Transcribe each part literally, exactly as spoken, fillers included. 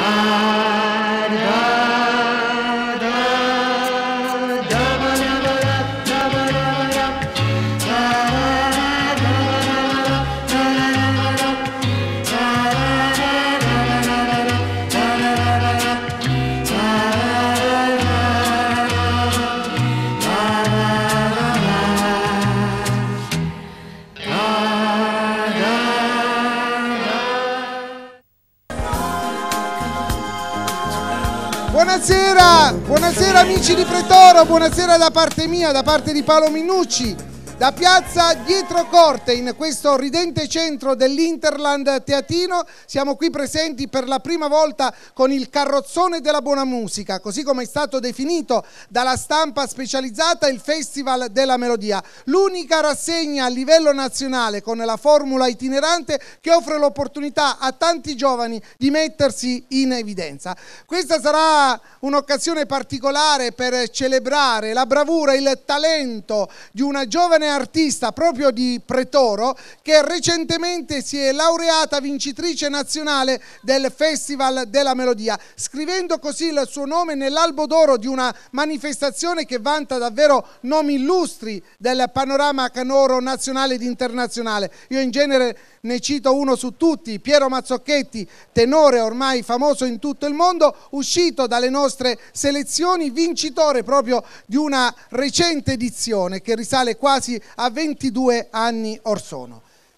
Buonasera, buonasera amici di Pretoro, buonasera da parte mia, da parte di Paolo Minucci, da piazza Dietrocorte, in questo ridente centro dell'Interland teatino. Siamo qui presenti per la prima volta con il carrozzone della buona musica, così come è stato definito dalla stampa specializzata il Festival della Melodia, l'unica rassegna a livello nazionale con la formula itinerante che offre l'opportunità a tanti giovani di mettersi in evidenza. Questa sarà un'occasione particolare per celebrare la bravura e il talento di una giovane artista proprio di Pretoro che recentemente si è laureata vincitrice nazionale del Festival della Melodia, scrivendo così il suo nome nell'albo d'oro di una manifestazione che vanta davvero nomi illustri del panorama canoro nazionale ed internazionale. Io in genere ne cito uno su tutti, Piero Mazzocchetti, tenore ormai famoso in tutto il mondo, uscito dalle nostre selezioni, vincitore proprio di una recente edizione che risale quasi a ventidue anni or sono.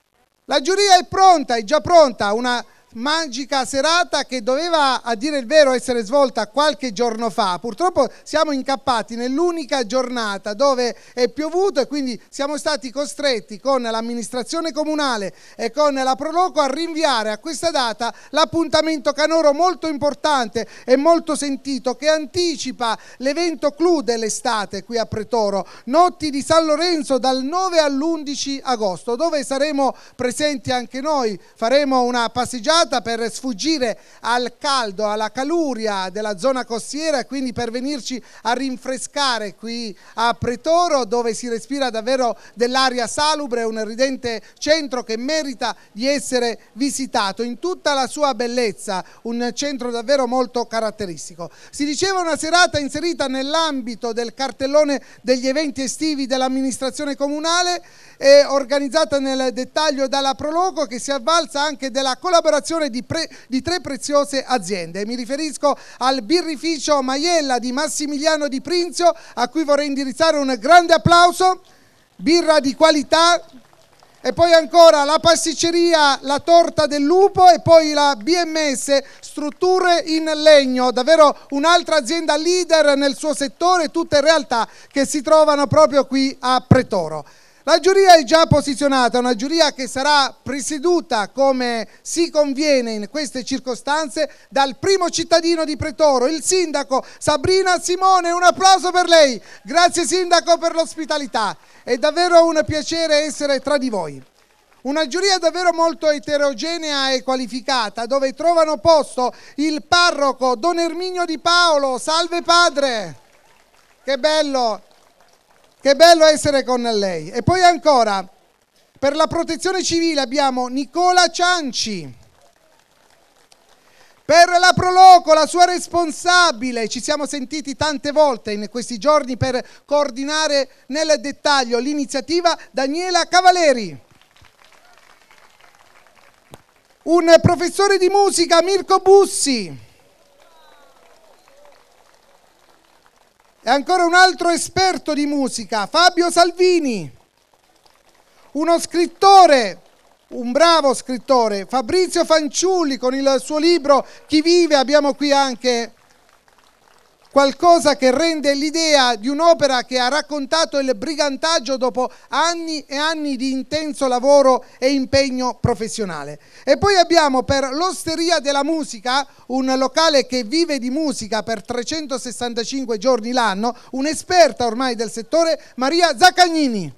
La giuria è pronta, è già pronta, una magica serata che doveva, a dire il vero, essere svolta qualche giorno fa. Purtroppo siamo incappati nell'unica giornata dove è piovuto e quindi siamo stati costretti con l'amministrazione comunale e con la Proloco a rinviare a questa data l'appuntamento canoro molto importante e molto sentito che anticipa l'evento clou dell'estate qui a Pretoro, Notti di San Lorenzo dal nove all'undici agosto, dove saremo presenti anche noi. Faremo una passeggiata per sfuggire al caldo, alla caluria della zona costiera e quindi per venirci a rinfrescare qui a Pretoro, dove si respira davvero dell'aria salubre, un ridente centro che merita di essere visitato in tutta la sua bellezza, un centro davvero molto caratteristico. Si diceva una serata inserita nell'ambito del cartellone degli eventi estivi dell'amministrazione comunale e organizzata nel dettaglio dalla Proloco, che si avvalsa anche della collaborazione Di, pre, di tre preziose aziende. Mi riferisco al birrificio Maiella di Massimiliano Di Prinzio, a cui vorrei indirizzare un grande applauso, birra di qualità, e poi ancora la pasticceria La Torta del Lupo e poi la B M S Strutture in Legno, davvero un'altra azienda leader nel suo settore, tutte realtà che si trovano proprio qui a Pretoro. La giuria è già posizionata, una giuria che sarà presieduta, come si conviene in queste circostanze, dal primo cittadino di Pretoro, il sindaco Sabrina Simone. Un applauso per lei. Grazie sindaco per l'ospitalità, è davvero un piacere essere tra di voi. Una giuria davvero molto eterogenea e qualificata, dove trovano posto il parroco Don Erminio Di Paolo. Salve padre, che bello! Che bello essere con lei. E poi ancora, per la protezione civile abbiamo Nicola Cianci. Per la Proloco, la sua responsabile, ci siamo sentiti tante volte in questi giorni per coordinare nel dettaglio l'iniziativa, Daniela Cavaleri. Un professore di musica, Mirko Bussi. E ancora un altro esperto di musica, Fabio Salvini. Uno scrittore, un bravo scrittore, Fabrizio Fanciulli, con il suo libro Chi vive. Abbiamo qui anche qualcosa che rende l'idea di un'opera che ha raccontato il brigantaggio dopo anni e anni di intenso lavoro e impegno professionale. E poi abbiamo per l'Osteria della Musica, un locale che vive di musica per trecentosessantacinque giorni l'anno, un'esperta ormai del settore, Maria Zaccagnini.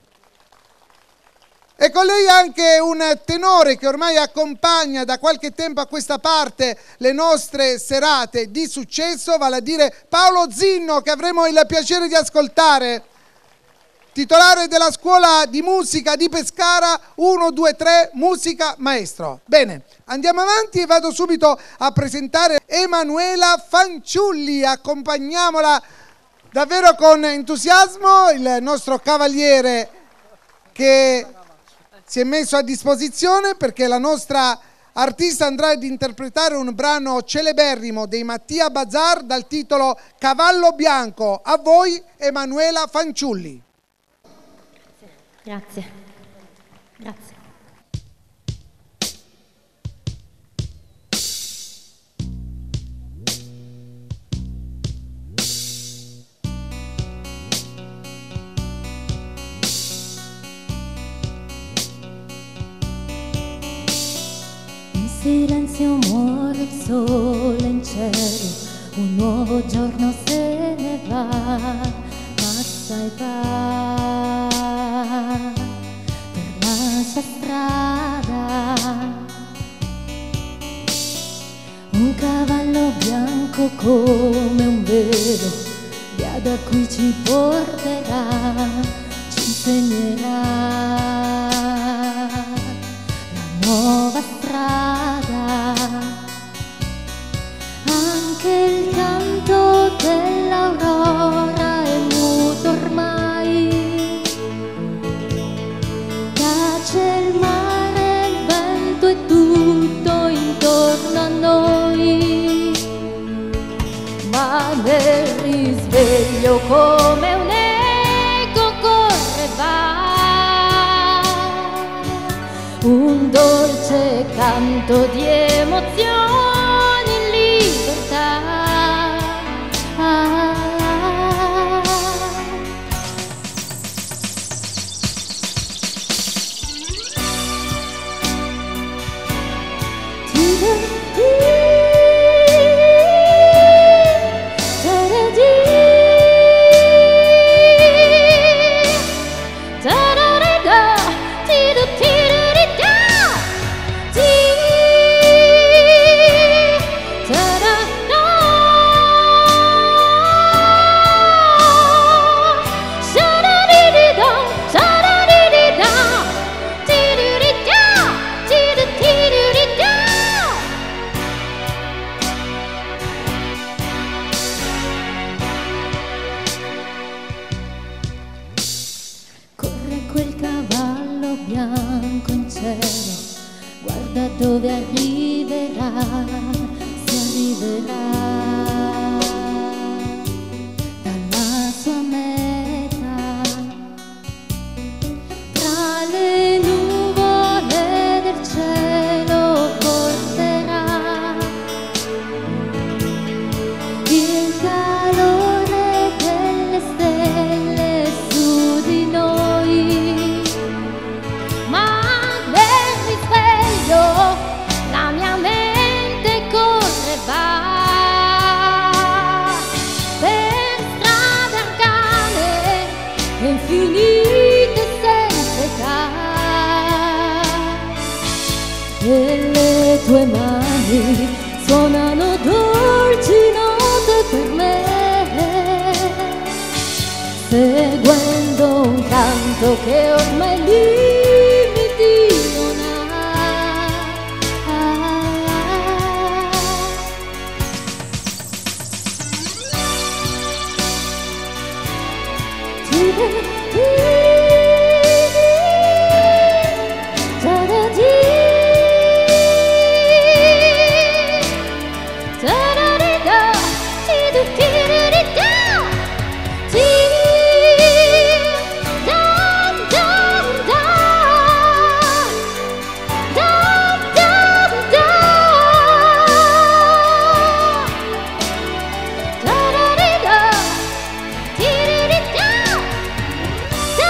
E con lei anche un tenore che ormai accompagna da qualche tempo a questa parte le nostre serate di successo, vale a dire Paolo Zinno, che avremo il piacere di ascoltare titolare della scuola di musica di Pescara, uno, due, tre, musica maestro. Bene, andiamo avanti e vado subito a presentare Emanuela Fanciulli, accompagniamola davvero con entusiasmo, il nostro cavaliere che si è messo a disposizione perché la nostra artista andrà ad interpretare un brano celeberrimo dei Mattia Bazar dal titolo Cavallo Bianco. A voi Emanuela Fanciulli. Grazie, grazie. In silenzio muore il sole in cielo, un nuovo giorno se ne va, ma sai va per la sua strada. Un cavallo bianco come un velo, via da qui ci porterà, ci insegnerà la nuova strada. Anche il canto dell'aurora è muto ormai, tace il mare, il vento e tutto intorno a noi, ma nel risveglio come un eco corre va, un dolce canto di emozioni in libertà. Ah, quel cavallo bianco in cielo, guarda dove arriverà, si arriverà dalla sua meta, tra le nuvole del cielo porterà il calore delle stelle su di noi. La mia mente corre va per strade arcane e infinite senza età, e le tue mani suonano dolci note per me, seguendo un canto che ormai limiti non ha. Da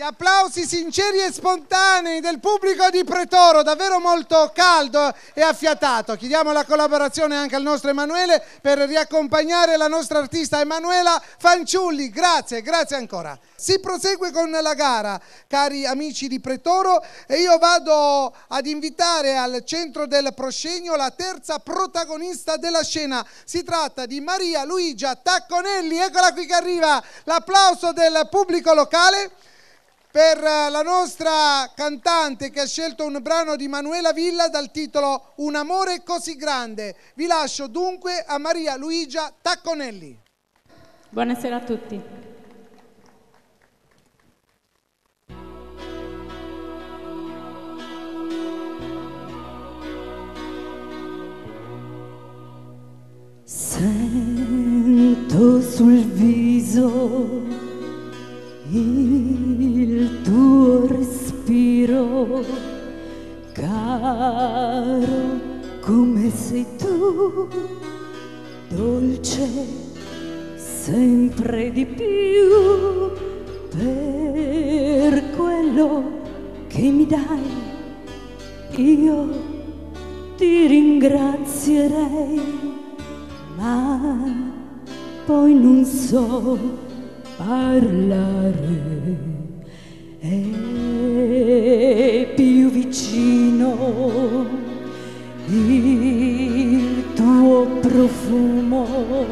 applausi sinceri e spontanei del pubblico di Pretoro, davvero molto caldo e affiatato. Chiediamo la collaborazione anche al nostro Emanuele per riaccompagnare la nostra artista Emanuela Fanciulli. Grazie, grazie ancora. Si prosegue con la gara, cari amici di Pretoro, e io vado ad invitare al centro del proscenio la terza protagonista della scena. Si tratta di Maria Luigia Tacconelli. Eccola qui che arriva. L'applauso del pubblico locale per la nostra cantante che ha scelto un brano di Manuela Villa dal titolo Un amore così grande. Vi lascio dunque a Maria Luigia Tacconelli. Buonasera a tutti. Sento sul viso il tuo respiro, caro come sei tu, dolce sempre di più, per quello che mi dai io ti ringrazierei, ma poi non so parlare. È più vicino il tuo profumo,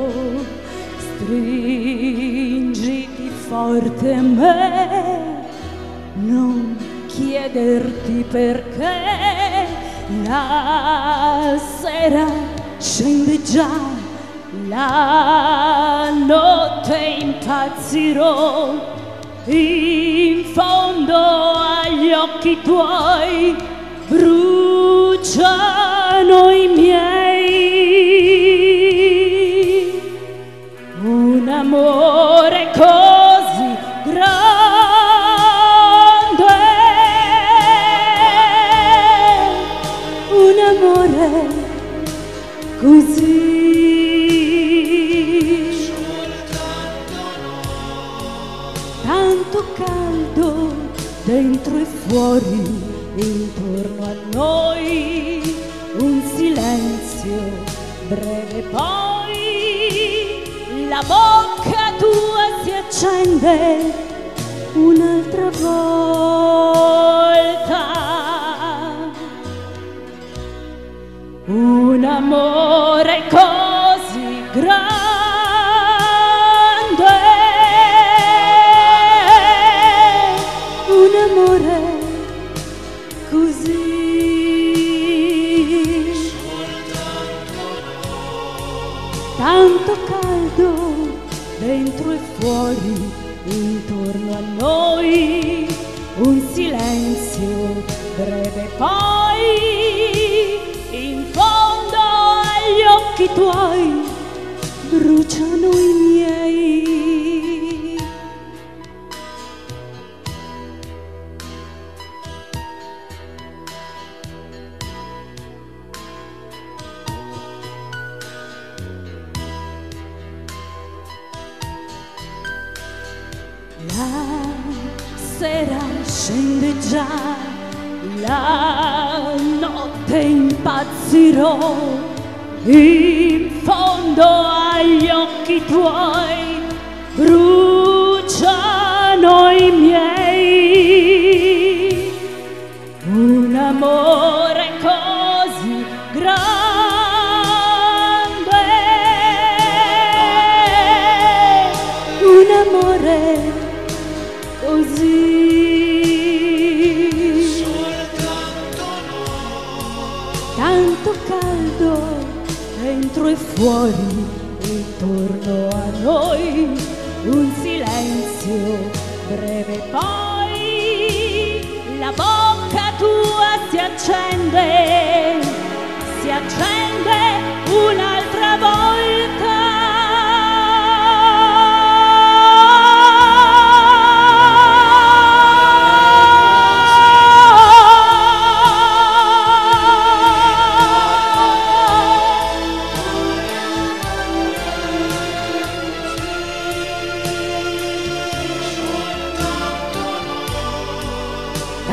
stringiti forte a me, non chiederti perché, la sera scende già, la notte impazzirò, in fondo agli occhi tuoi bruciano i miei, un amore così grande, un amore così tanto caldo dentro e fuori, intorno a noi un silenzio breve, poi la bocca tua si accende un'altra volta, un amore così grande, un amore così tanto caldo dentro e fuori, intorno a noi un silenzio breve, poi in fondo agli occhi tuoi bruciano i miei. La sera scende già, la notte impazzirò, in fondo agli occhi tuoi bruciano i miei, un amore così grande, un amore così tanto caldo dentro e fuori, intorno a noi un silenzio breve, poi la bocca tua si accende, si accende un'altra volta.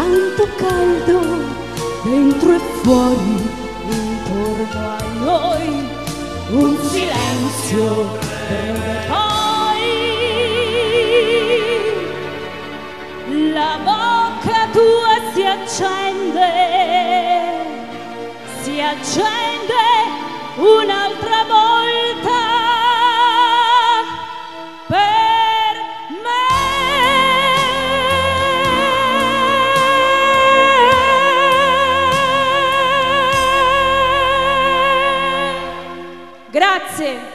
tanto caldo dentro e fuori, intorno a noi un silenzio breve, poi la bocca tua si accende, si accende un'altra volta per me. Grazie.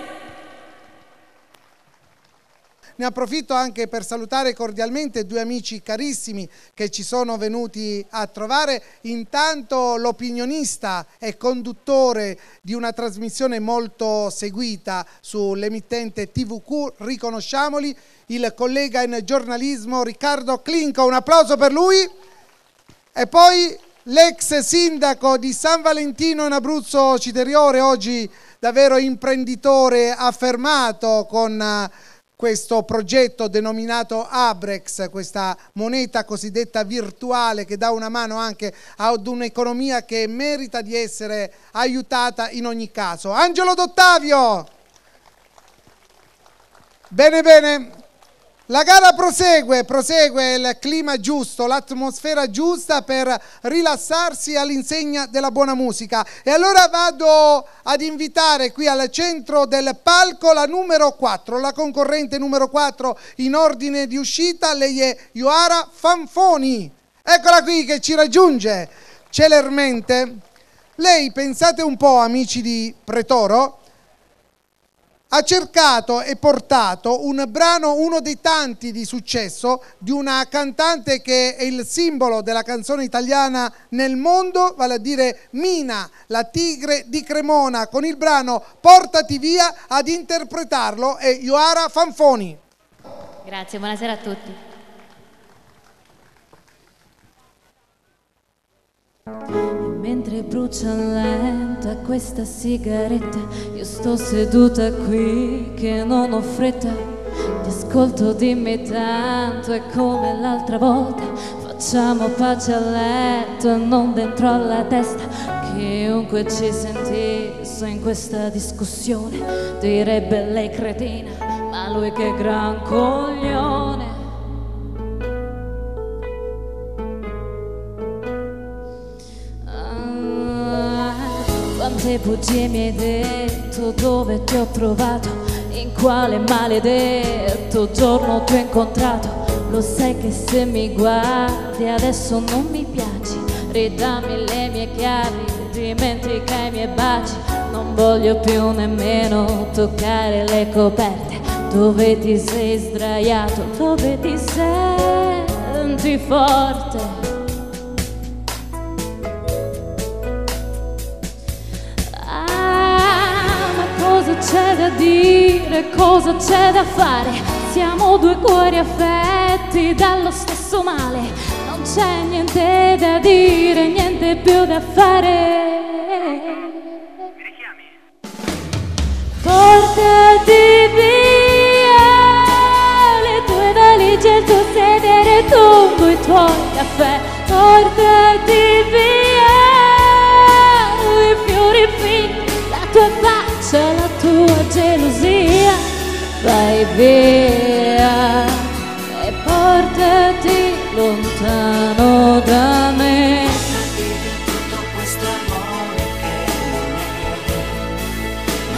Ne approfitto anche per salutare cordialmente due amici carissimi che ci sono venuti a trovare. Intanto l'opinionista e conduttore di una trasmissione molto seguita sull'emittente T V Q, riconosciamoli, il collega in giornalismo Riccardo Clinco, un applauso per lui. E poi l'ex sindaco di San Valentino in Abruzzo Citeriore, oggi davvero imprenditore affermato con questo progetto denominato Abrex, questa moneta cosiddetta virtuale che dà una mano anche ad un'economia che merita di essere aiutata in ogni caso. Angelo D'Ottavio! Bene, bene. La gara prosegue, prosegue il clima giusto, l'atmosfera giusta per rilassarsi all'insegna della buona musica. E allora vado ad invitare qui al centro del palco la numero quattro, la concorrente numero quattro in ordine di uscita. Lei è Ioara Fanfoni. Eccola qui che ci raggiunge celermente. Lei, pensate un po', amici di Pretoro, ha cercato e portato un brano, uno dei tanti di successo, di una cantante che è il simbolo della canzone italiana nel mondo, vale a dire Mina, la tigre di Cremona, con il brano Portati via. Ad interpretarlo è Ioara Fanfoni. Grazie, buonasera a tutti. Mentre brucia lenta questa sigaretta, io sto seduta qui che non ho fretta. Ti ascolto, dimmi tanto, è come l'altra volta. Facciamo pace a letto e non dentro alla testa. Chiunque ci sentisse in questa discussione direbbe lei cretina, ma lui che gran coglione. Quante bugie mi hai detto, dove ti ho trovato, in quale maledetto giorno ti ho incontrato. Lo sai che se mi guardi adesso non mi piaci, ridammi le mie chiavi, dimentica i miei baci. Non voglio più nemmeno toccare le coperte, dove ti sei sdraiato, dove ti senti forte. Cosa c'è da dire, cosa c'è da fare? Siamo due cuori affetti dallo stesso male. Non c'è niente da dire, niente più da fare. Portati via le tue valigie, il tuo sedere lungo, i tuoi caffè. Portati via i fiori finti, la tua faccia, la tua gelosia. Vai via e portati lontano da me. Tutto questo amore che non è,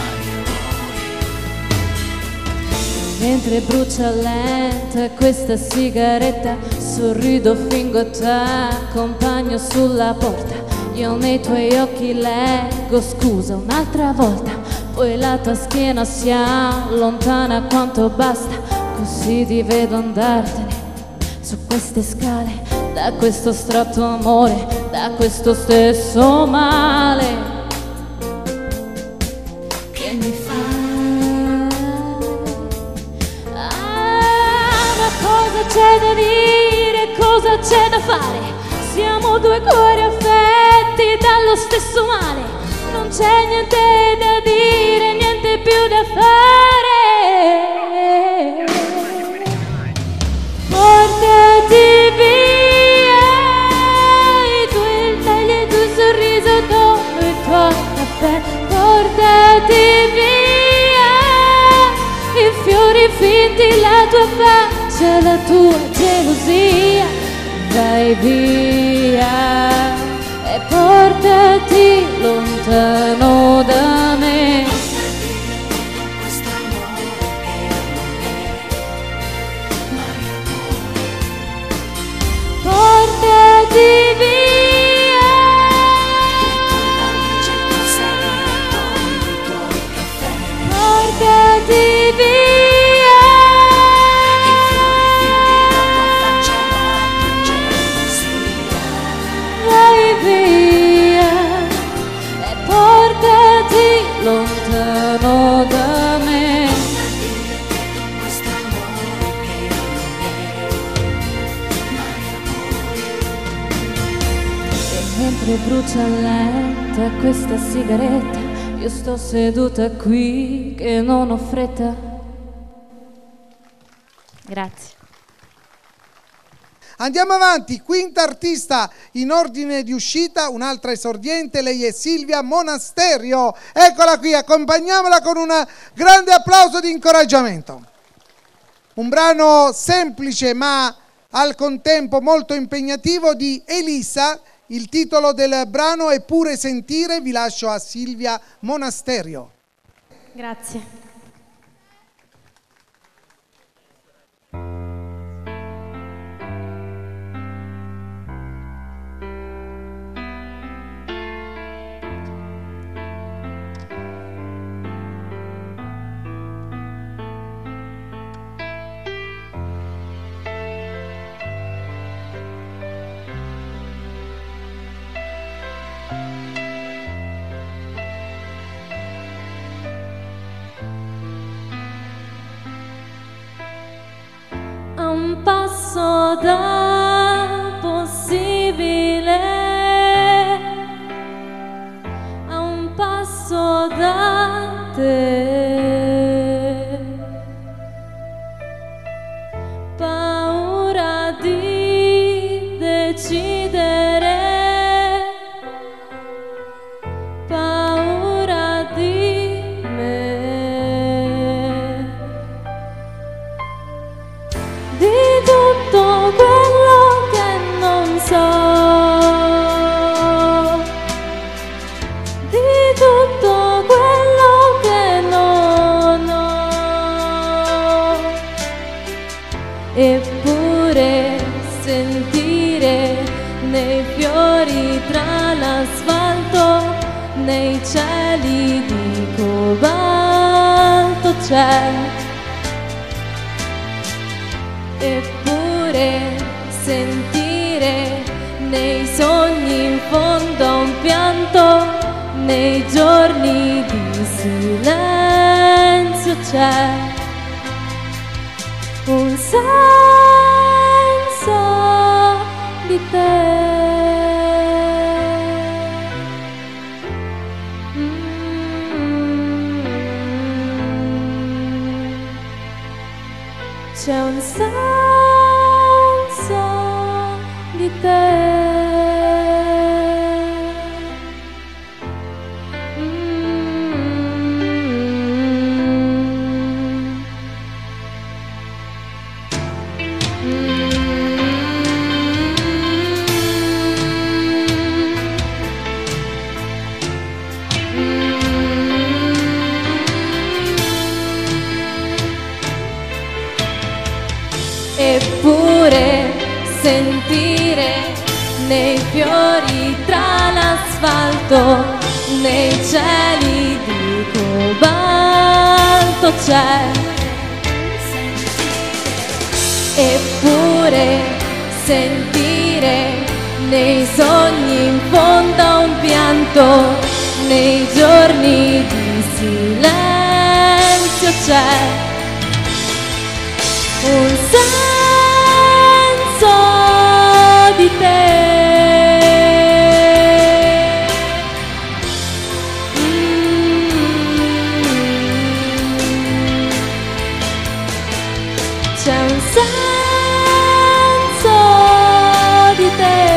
ma Mentre brucia lenta questa sigaretta, sorrido, fingo t'accompagno sulla porta. Io nei tuoi occhi leggo scusa un'altra volta, poi la tua schiena si allontana quanto basta, così ti vedo andartene su queste scale, da questo stretto amore, da questo stesso male che mi fa. Ah, ma cosa c'è da dire, cosa c'è da fare? Siamo due cuori affetti dallo stesso male. Non c'è niente da dire, niente più da fare. Portati via metti la tua faccia, la tua gelosia, vai via e portati lontano da me. Questo amore che non è mai amore. Portati via. La luce del segreto nei tuoi caffè. Portati via. I fiori finti la tua faccia, la tua gelosia. Vai via e portati lontano da me. Questo amore che non è mai amore. E mentre brucia lenta questa sigaretta, io sto seduta qui che non ho fretta. Grazie. Andiamo avanti, quinta artista in ordine di uscita, un'altra esordiente, lei è Silvia Monasterio. Eccola qui, accompagniamola con un grande applauso di incoraggiamento. Un brano semplice ma al contempo molto impegnativo di Elisa. Il titolo del brano è Pure sentire, vi lascio a Silvia Monasterio. Grazie. A un passo da possibile, a un passo da te, paura di decidere, paura di me. Di tutto quello che non so, di tutto quello che non ho, eppure sentire nei fiori tra l'asfalto, nei cieli di cobalto c'è. Eppure sentire nei sogni in fondo a un pianto, nei giorni di silenzio c'è un senso di te. C'è un senso di te. Eppure sentire nei fiori tra l'asfalto, nei cieli di cobalto c'è. Eppure sentire nei sogni in fondo a un pianto, nei giorni di silenzio c'è un senso di te. C'è un senso di te.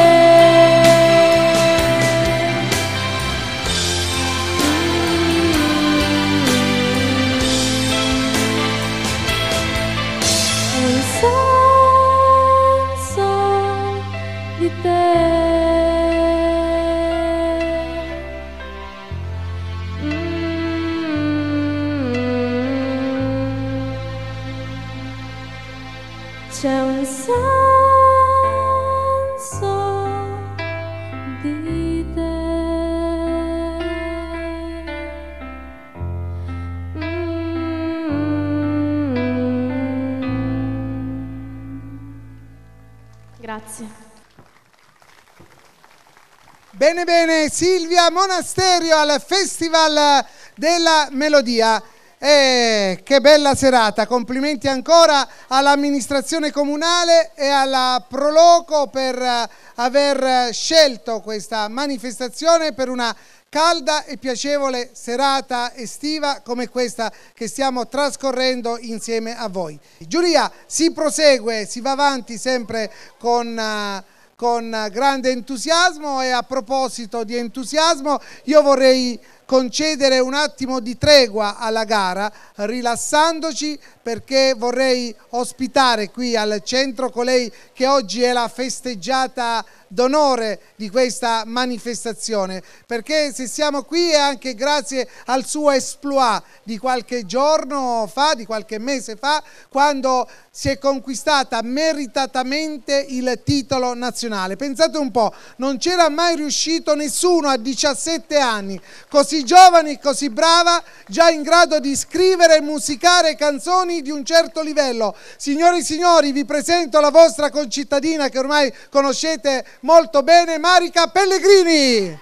di te. C'è un senso di te. Grazie. Bene bene, Silvia Monasterio al Festival della Melodia. Eh, che bella serata, complimenti ancora all'amministrazione comunale e alla Proloco per uh, aver scelto questa manifestazione per una calda e piacevole serata estiva come questa che stiamo trascorrendo insieme a voi. Giulia, si prosegue, si va avanti sempre con... Uh, con grande entusiasmo, e a proposito di entusiasmo io vorrei concedere un attimo di tregua alla gara, rilassandoci, perché vorrei ospitare qui al centro colei che oggi è la festeggiata d'onore di questa manifestazione, perché se siamo qui è anche grazie al suo exploit di qualche giorno fa, di qualche mese fa, quando si è conquistata meritatamente il titolo nazionale. Pensate un po', non c'era mai riuscito nessuno a diciassette anni, così giovane e così brava, già in grado di scrivere e musicare canzoni di un certo livello. Signori e signori, vi presento la vostra concittadina che ormai conoscete molto bene, Marica Pellegrini,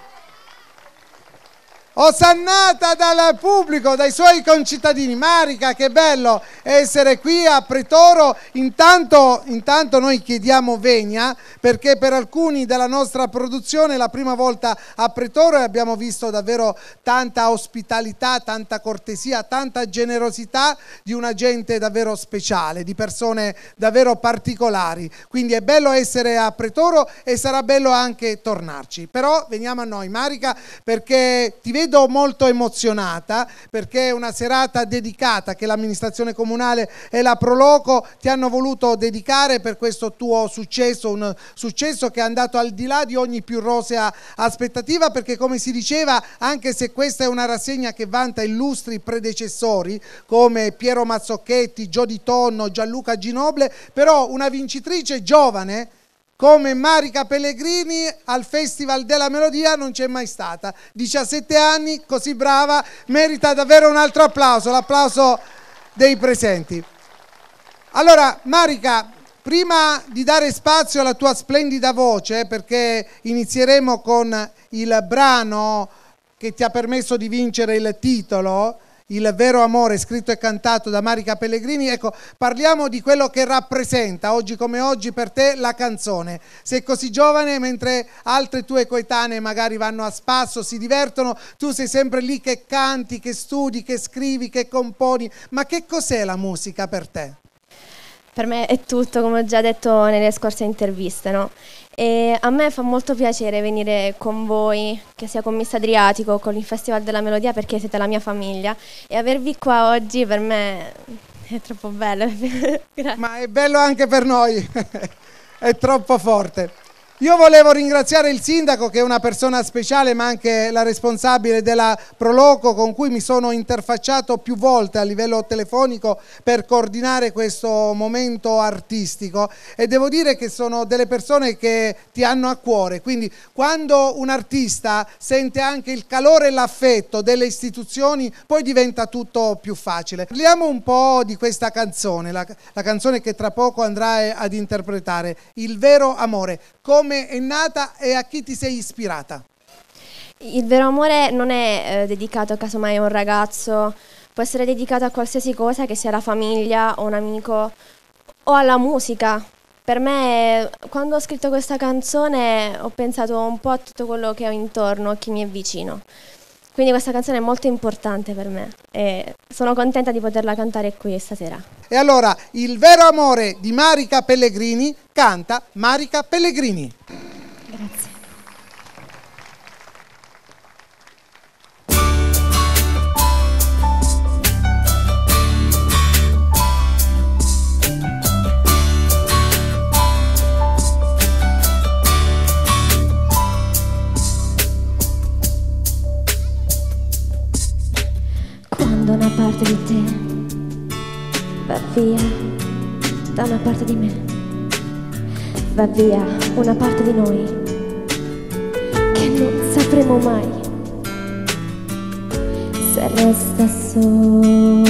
osannata dal pubblico, dai suoi concittadini. Marica, che bello essere qui a Pretoro. Intanto, intanto noi chiediamo venia, perché per alcuni della nostra produzione è la prima volta a Pretoro e abbiamo visto davvero tanta ospitalità, tanta cortesia, tanta generosità di una gente davvero speciale, di persone davvero particolari. Quindi è bello essere a Pretoro e sarà bello anche tornarci. Però veniamo a noi, Marica, perché ti vedo molto emozionata, perché è una serata dedicata che l'amministrazione comunale e la Proloco ti hanno voluto dedicare per questo tuo successo, un successo che è andato al di là di ogni più rosea aspettativa, perché come si diceva, anche se questa è una rassegna che vanta illustri predecessori come Piero Mazzocchetti, Giodi Tonno, Gianluca Ginoble, però una vincitrice giovane come Marica Pellegrini al Festival della Melodia non c'è mai stata. diciassette anni, così brava, merita davvero un altro applauso, l'applauso dei presenti. Allora, Marica, prima di dare spazio alla tua splendida voce, perché inizieremo con il brano che ti ha permesso di vincere il titolo, Il vero amore, scritto e cantato da Marica Pellegrini, ecco, parliamo di quello che rappresenta oggi come oggi per te la canzone. Sei così giovane, mentre altre tue coetanee magari vanno a spasso, si divertono, tu sei sempre lì che canti, che studi, che scrivi, che componi. Ma che cos'è la musica per te? Per me è tutto, come ho già detto nelle scorse interviste, no? E a me fa molto piacere venire con voi, che sia con Miss Adriatico o con il Festival della Melodia, perché siete la mia famiglia, e avervi qua oggi per me è troppo bello. Ma è bello anche per noi, è troppo forte. Io volevo ringraziare il sindaco, che è una persona speciale, ma anche la responsabile della Proloco, con cui mi sono interfacciato più volte a livello telefonico per coordinare questo momento artistico, e devo dire che sono delle persone che ti hanno a cuore. Quindi quando un artista sente anche il calore e l'affetto delle istituzioni, poi diventa tutto più facile. Parliamo un po' di questa canzone, la, la canzone che tra poco andrai ad interpretare, Il vero amore. Come è nata e a chi ti sei ispirata? Il vero amore non è eh, dedicato casomai a un ragazzo, può essere dedicato a qualsiasi cosa, che sia la famiglia o un amico o alla musica. Per me, quando ho scritto questa canzone, ho pensato un po' a tutto quello che ho intorno, a chi mi è vicino. Quindi questa canzone è molto importante per me e sono contenta di poterla cantare qui stasera. E allora, Il vero amore di Marica Pellegrini, canta Marica Pellegrini. Grazie. Quando una parte di te va via da una parte di me, va via una parte di noi che non sapremo mai se resta solo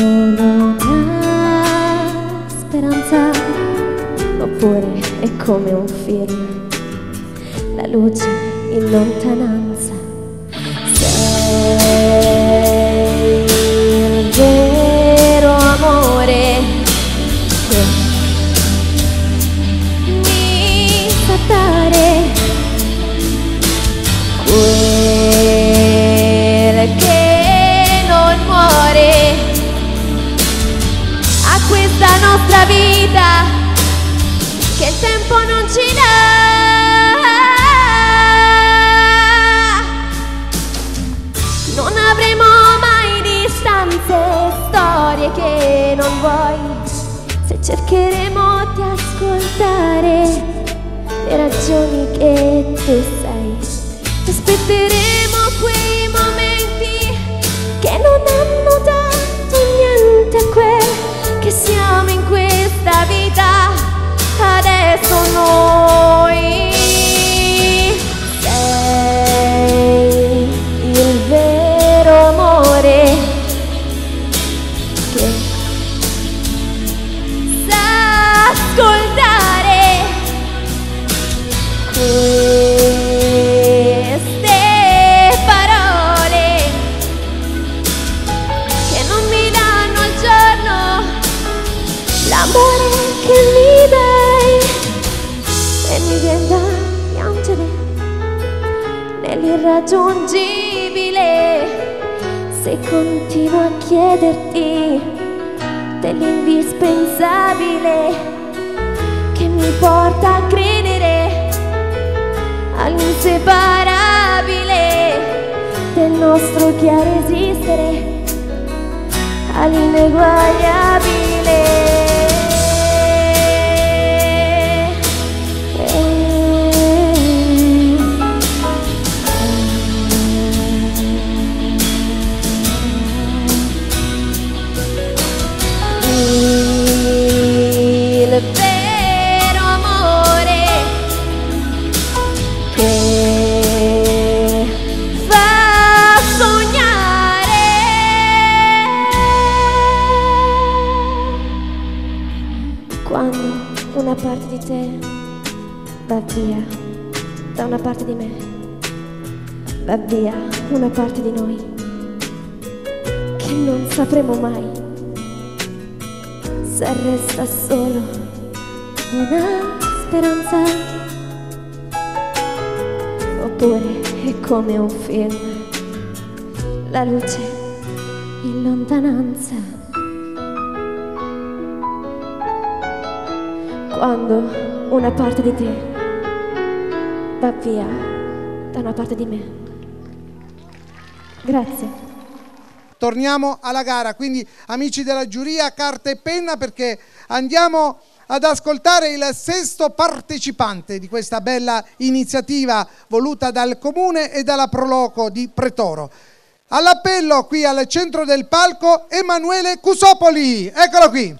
una speranza oppure è come un film, la luce in lontananza. Sei il vero amore che mi sa dare quel che non muore a questa nostra vita che il tempo non ci dà. Non avremo mai distanze, storie che non vuoi, se cercheremo di ascoltare le ragioni che tu sai. Ti aspetteremo quei momenti che non hanno dato niente a quel che siamo in questa vita. Adesso noi sei il vero amore che sa ascoltare queste parole che non mi danno al giorno l'amore che mi dai e mi viene da piangere nell'irraggiungibile se continuo a chiederti dell'indispensabile che mi porta a credere all'inseparabile del nostro chiaro esistere, all'ineguagliabile. Il vero amore che fa sognare quando una parte di te va via da una parte di me, va via una parte di noi che non sapremo mai se resta solo una speranza oppure è come un film, la luce in lontananza. Quando una parte di te va via da una parte di me. Grazie. Torniamo alla gara, quindi amici della giuria, carta e penna, perché andiamo ad ascoltare il sesto partecipante di questa bella iniziativa voluta dal Comune e dalla Proloco di Pretoro. All'appello qui al centro del palco Emanuele Cusopoli, eccolo qui.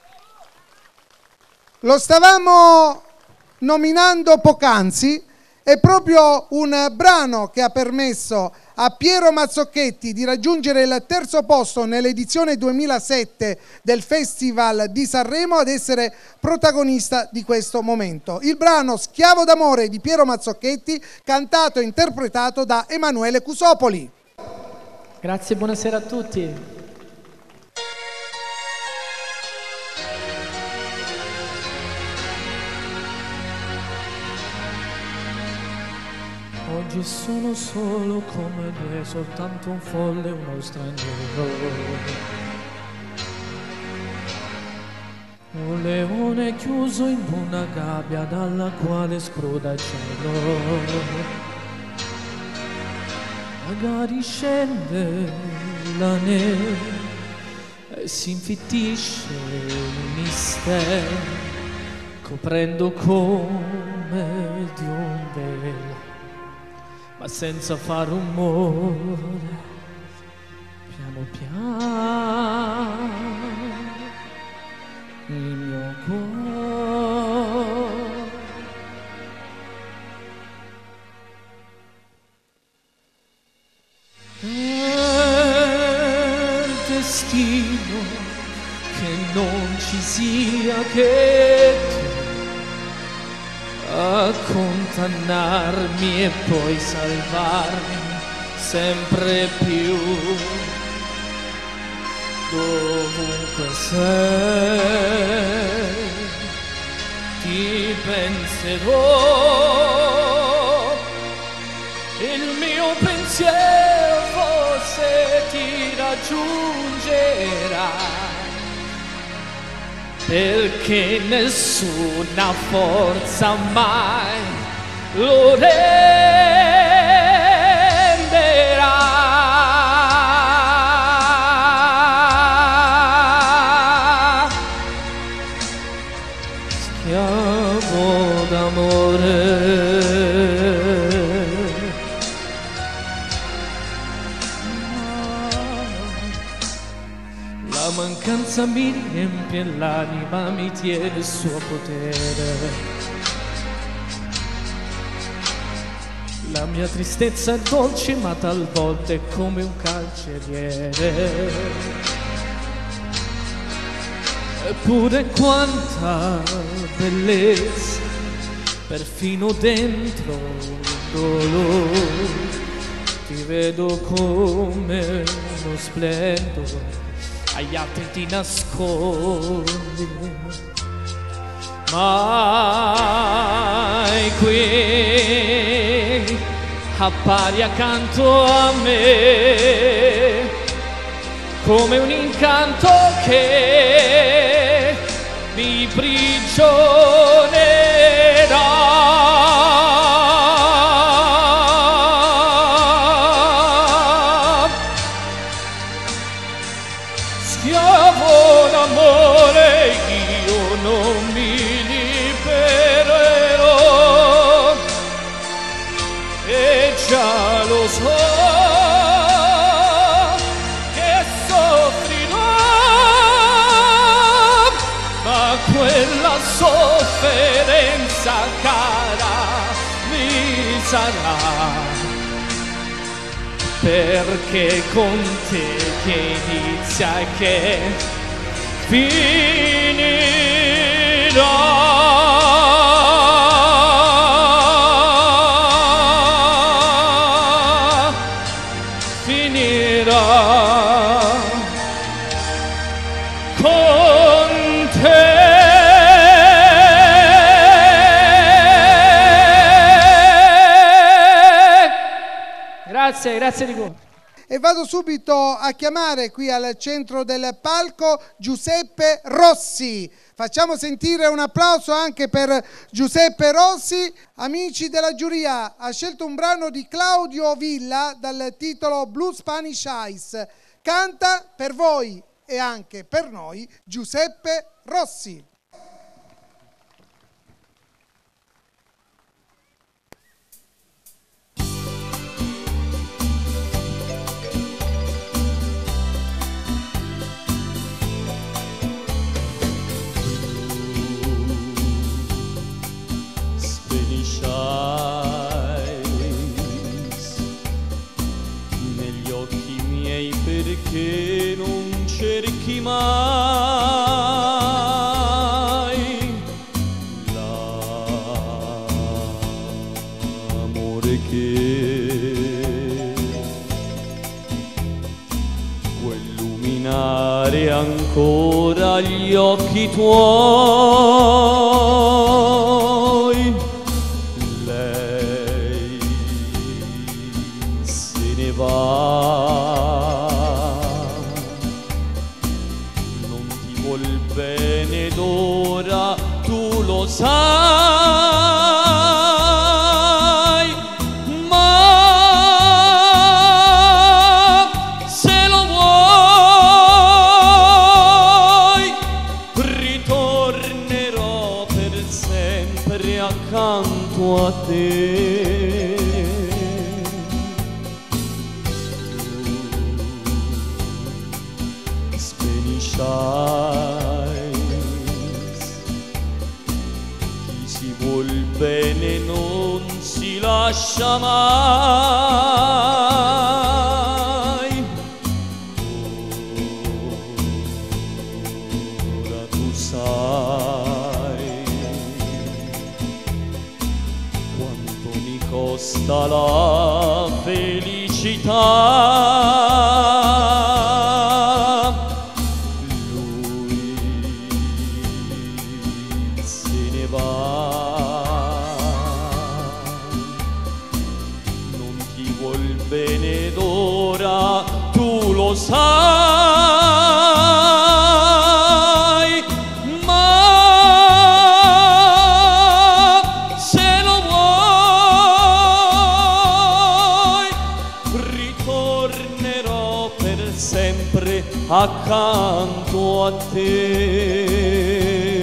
Lo stavamo nominando poc'anzi, è proprio un brano che ha permesso a Piero Mazzocchetti di raggiungere il terzo posto nell'edizione duemilasette del Festival di Sanremo, ad essere protagonista di questo momento. Il brano Schiavo d'amore di Piero Mazzocchetti, cantato e interpretato da Emanuele Cusopoli. Grazie, buonasera a tutti. Oggi sono solo come me, soltanto un folle, uno straniero. Un leone chiuso in una gabbia dalla quale scroda il cielo. Magari scende la neve e si infittisce il mistero, coprendo come di un velo, ma senza far rumore, piano piano il mio cuore. È il destino che non ci sia che tu a condannarmi e poi salvarmi sempre più. Dovunque sei ti penserò, il mio pensiero forse ti raggiungerà, perché nessuna forza mai lo renderà. Schiavo d'amore, la mancanza mi riempie l'anima, mi tiene il suo potere. La mia tristezza è dolce ma talvolta è come un carceriere. Eppure quanta bellezza, perfino dentro il dolore. Ti vedo come uno splendore, agli altri ti nascondi, mai qui appari accanto a me come un incanto che mi prigionerà. Schiavo d'amore, io non mi libererò e già lo so che soffrirò, ma quella sofferenza cara mi sarà, perché con te che inizia e che finirà. Finirà con te. Grazie, grazie di cuore. E vado subito a chiamare qui al centro del palco Giuseppe Rossi. Facciamo sentire un applauso anche per Giuseppe Rossi. Amici della giuria, ha scelto un brano di Claudio Villa dal titolo Blue Spanish Eyes. Canta per voi e anche per noi Giuseppe Rossi. Negli occhi miei, perché non cerchi mai l'amore che può illuminare ancora gli occhi tuoi. Lei se ne va, non ti vuol bene ed ora tu lo sai, ma se lo vuoi ritornerò per sempre accanto a te. lascia mai. Ora tu sai quanto mi costa la felicità. Bene d'ora tu lo sai, ma se lo vuoi ritornerò per sempre accanto a te.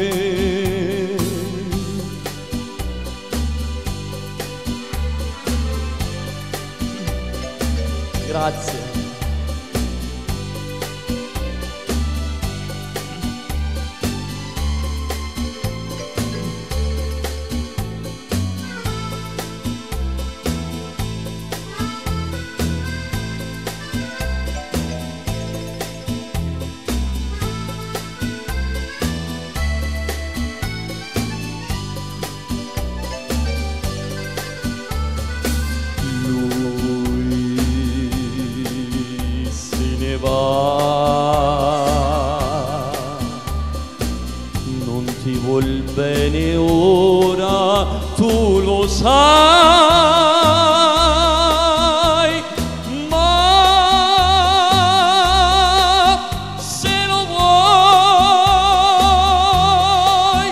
Grazie. Non ti vuol bene ora, tu lo sai, ma se lo vuoi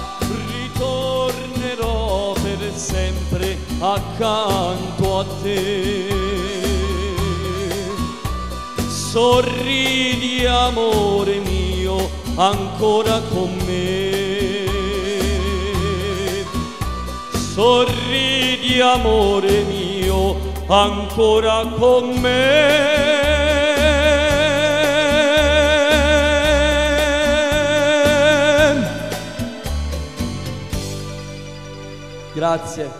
ritornerò per sempre accanto a te. Sorridi amore mio ancora con me, sorridi amore mio ancora con me. Grazie.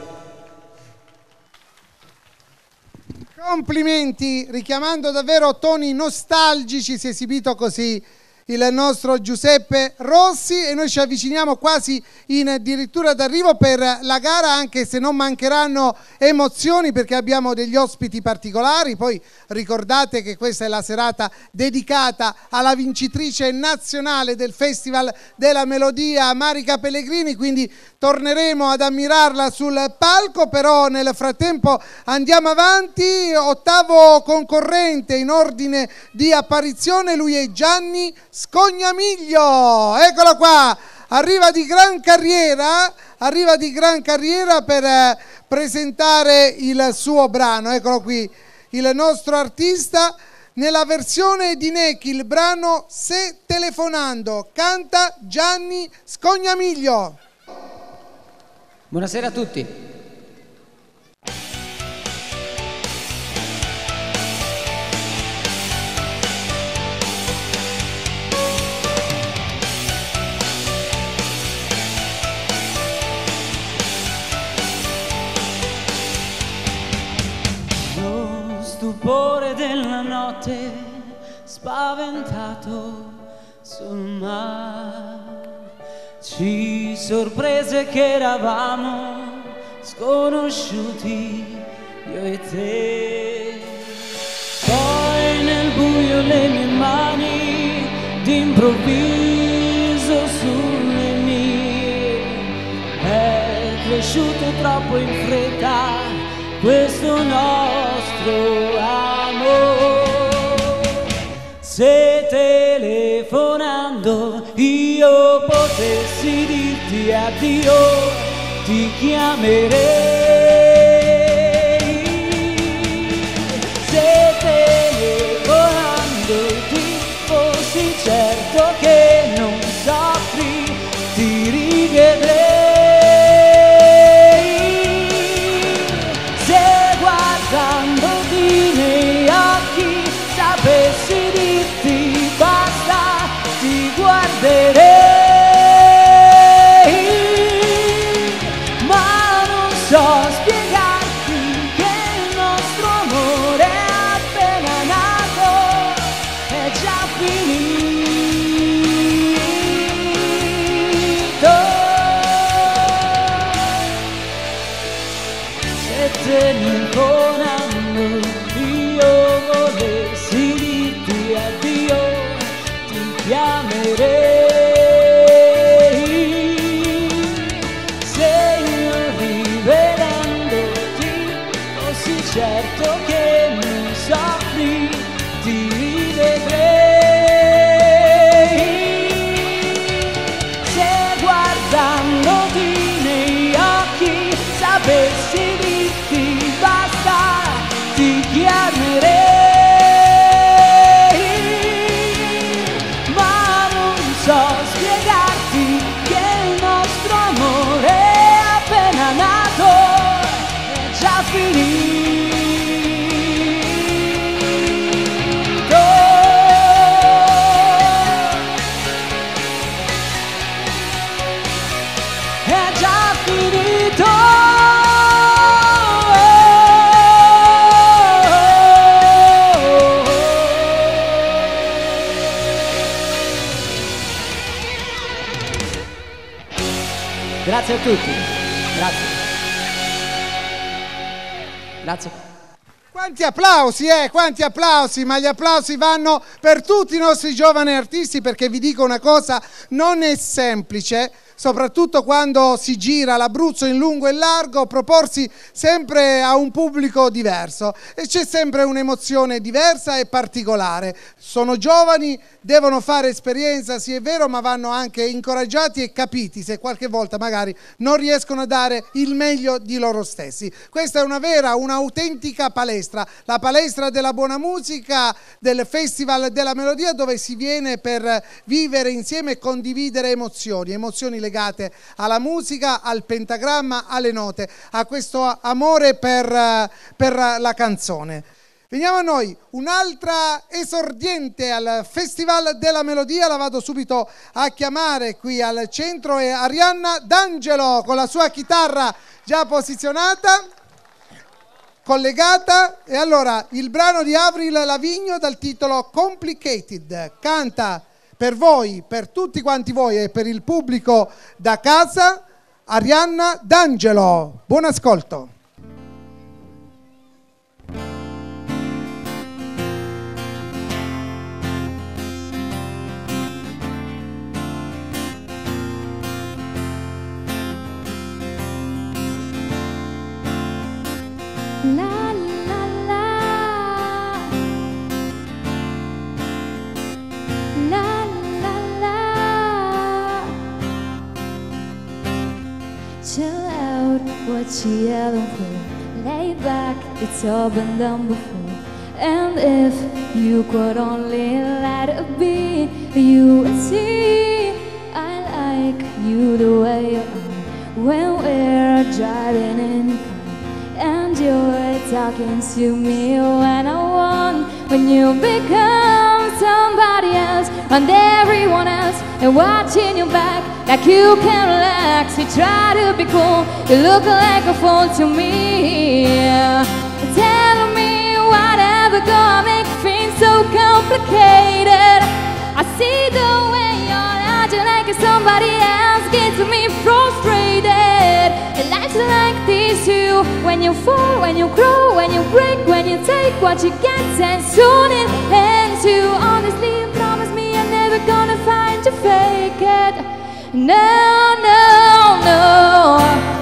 Complimenti, richiamando davvero toni nostalgici, si è esibito così il nostro Giuseppe Rossi e noi ci avviciniamo quasi in addirittura d'arrivo per la gara, anche se non mancheranno emozioni perché abbiamo degli ospiti particolari. Poi ricordate che questa è la serata dedicata alla vincitrice nazionale del Festival della Melodia, Marica Pellegrini, quindi torneremo ad ammirarla sul palco, però nel frattempo andiamo avanti. Ottavo concorrente in ordine di apparizione, lui è Gianni Scognamiglio, eccolo qua, arriva di gran carriera, arriva di gran carriera per eh, presentare il suo brano. Eccolo qui, il nostro artista nella versione di Necchi, il brano Se telefonando, canta Gianni Scognamiglio. Buonasera a tutti. Lo stupore della notte spaventato sul mare ci sorprese che eravamo sconosciuti io e te. Poi nel buio le mie mani d'improvviso sulle mie. È cresciuto troppo in fretta questo nostro amore. Se telefonando io potessi dirti addio, ti chiamerei. Se telefonando ti fossi certo che non soffri, ti rivedrei. Se guardandoti nei occhi sapessi dirti basta, ti guarderei. Ma non so se te ne incontrando io volessi dirti addio, ti chiamerei. Se rivedendoti fossi certo che mi soffri, ti rivedrei. Se guardandoti negli occhi sapessi dirti basta, ti chiamerei. Ma non so spiegarti che il nostro amore è appena nato, è già finito. È già finito. Grazie a tutti, grazie. Grazie. Quanti applausi, eh? Quanti applausi, ma gli applausi vanno per tutti i nostri giovani artisti, perché vi dico una cosa, non è semplice, soprattutto quando si gira l'Abruzzo in lungo e largo, proporsi sempre a un pubblico diverso e c'è sempre un'emozione diversa e particolare. Sono giovani, devono fare esperienza, sì è vero, ma vanno anche incoraggiati e capiti se qualche volta magari non riescono a dare il meglio di loro stessi. Questa è una vera, un'autentica palestra, la palestra della buona musica, del Festival della Melodia, dove si viene per vivere insieme e condividere emozioni, emozioni legate alla musica, al pentagramma, alle note, a questo amore per, per la canzone. Veniamo a noi, un'altra esordiente al Festival della Melodia, la vado subito a chiamare qui al centro, è Arianna D'Angelo con la sua chitarra già posizionata, collegata. E allora il brano di Avril Lavigne dal titolo Complicated, canta per voi, per tutti quanti voi e per il pubblico da casa, Arianna D'Angelo. Buon ascolto. La la la, la la la. Chill out, what you yelling for? Lay back, it's all been done before. And if you could only let it be, you would see I like you the way you are when we're driving in your car. And you're talking to me when I want, when you become somebody else and everyone else, and watching your back like you can relax. You try to be cool, you look like a fool to me. Tell me whatever gonna make things so complicated. I see the way you're acting like somebody else gets me frustrated. And life's like this too, when you fall, when you grow, when you break, when you take what you get, and soon it ends. You honestly promise me I'm never gonna find you fake it. No, no, no.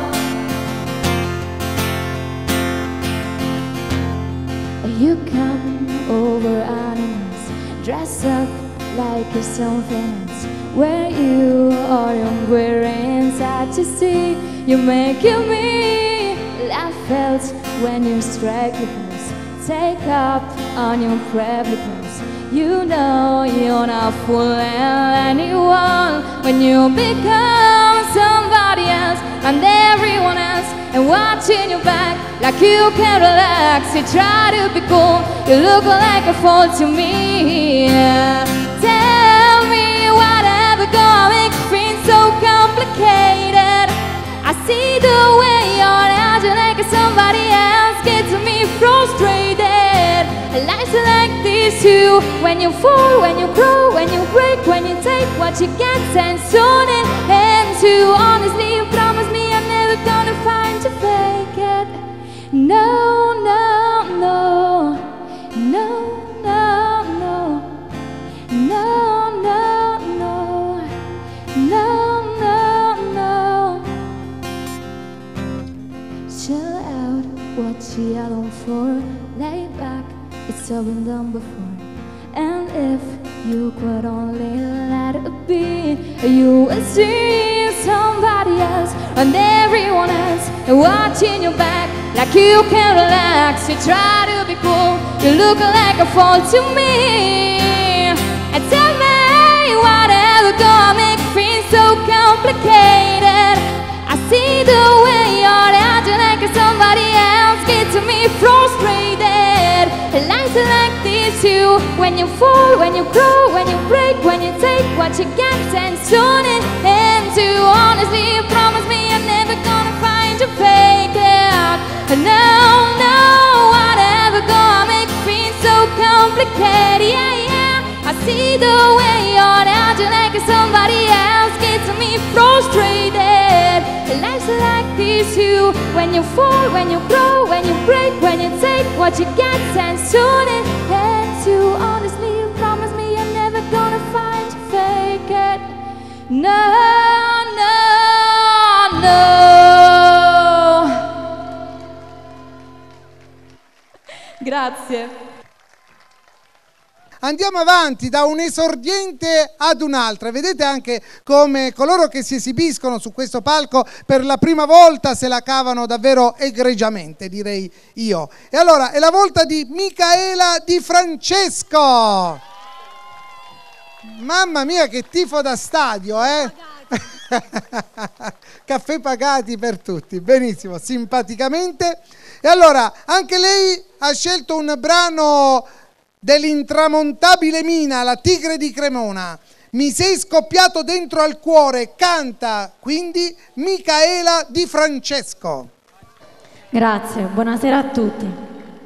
You come over animals, dress up like you're something else. Where you are and we're inside to see. You make me laugh out when you strike your pose. Take up on your private pose. You know you're not fooling anyone when you become somebody else and everyone else, and watching your back like you can relax. You try to be cool, you look like a fool to me. Tell me whatever gonna make things so complicated. I see the way you're acting like somebody else gets me frustrated. Life's like this too, when you fall, when you grow, when you break, when you take what you get, and soon it ends. You honestly promise me I'm never gonna find you fake it. No, no, no, no, no, no, no, no, no, no, no, no. Chill out, what you yelling for? Lay back, it's all been done before. And if you could only let it be, you would see somebody else and everyone else watching your back like you can relax. You try to be cool, you look like a fool to me. And tell me whatever gonna make things so complicated. I see the way you're acting like somebody else gets me frustrated. Life like this too, when you fall, when you grow, when you break, when you take what you get and turn it into. Honestly, you promise me I'm never gonna find you fake it. No, no, whatever gonna make things so complicated. Yeah, yeah, I see the way you're acting like somebody else gets me frustrated. Life's like this too, when you fall, when you grow, when you break, when you take what you get and turn it into. Honestly, you promise me I'm never gonna find you fake it. No, no, no. Grazie. Andiamo avanti da un esordiente ad un'altra. Vedete anche come coloro che si esibiscono su questo palco per la prima volta se la cavano davvero egregiamente, direi io. E allora è la volta di Micaela Di Francesco. Mamma mia, che tifo da stadio, eh? Caffè pagati per tutti, benissimo, simpaticamente. E allora anche lei ha scelto un brano dell'intramontabile Mina, la tigre di Cremona. Mi sei scoppiato dentro al cuore, canta quindi Micaela Di Francesco. Grazie, buonasera a tutti.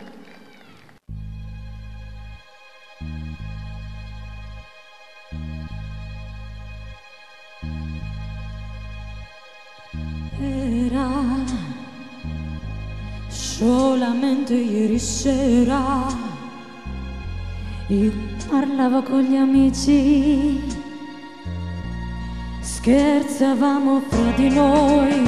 Era solamente ieri sera, io parlavo con gli amici, scherzavamo fra di noi,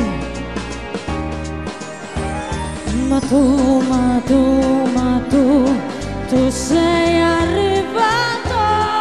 ma tu, ma tu, ma tu, tu sei arrivato,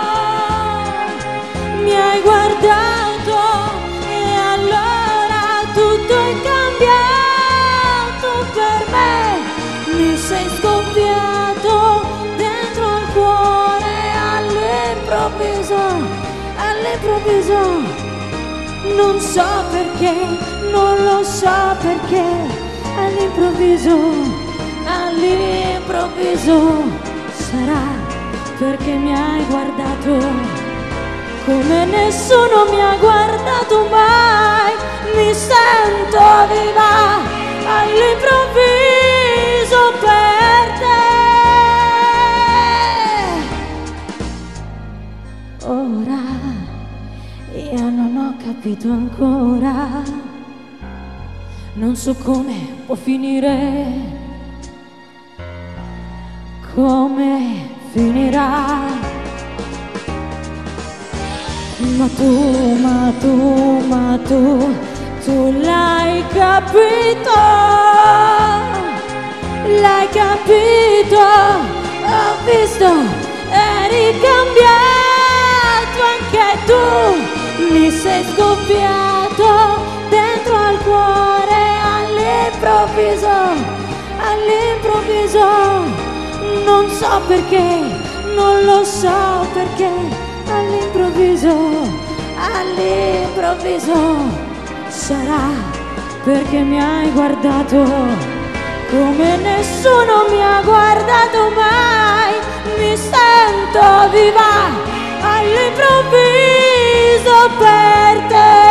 mi hai guardato e allora tutto è cambiato per me, mi sei scoppiato dentro al cuore all'improvviso, all'improvviso, non so perché, non lo so perché, all'improvviso, all'improvviso, sarà perché mi hai guardato come nessuno mi ha guardato mai, mi sento viva all'improvviso per te. Ora io non ho capito ancora, non so come può finire, come finirà, ma tu, ma tu, ma tu, tu l'hai capito, l'hai capito, ho visto, eri cambiato anche tu, mi sei scoppiato dentro al cuore all'improvviso, all'improvviso, non so perché, non lo so perché, all'improvviso, all'improvviso, sarà perché mi hai guardato come nessuno mi ha guardato mai, mi sento viva all'improvviso per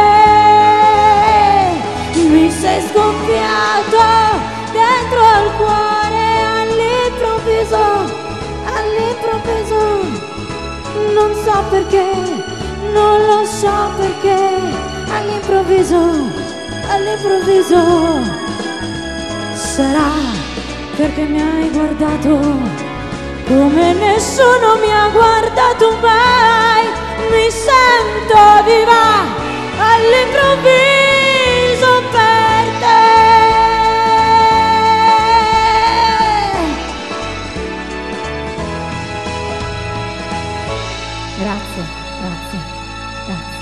te, mi sei scoppiato dentro al cuore all'improvviso, all'improvviso, non so perché, non lo so perché, all'improvviso, all'improvviso, sarà perché mi hai guardato come nessuno mi ha guardato mai. Mi sento viva all'improvviso per te. Grazie, grazie, grazie.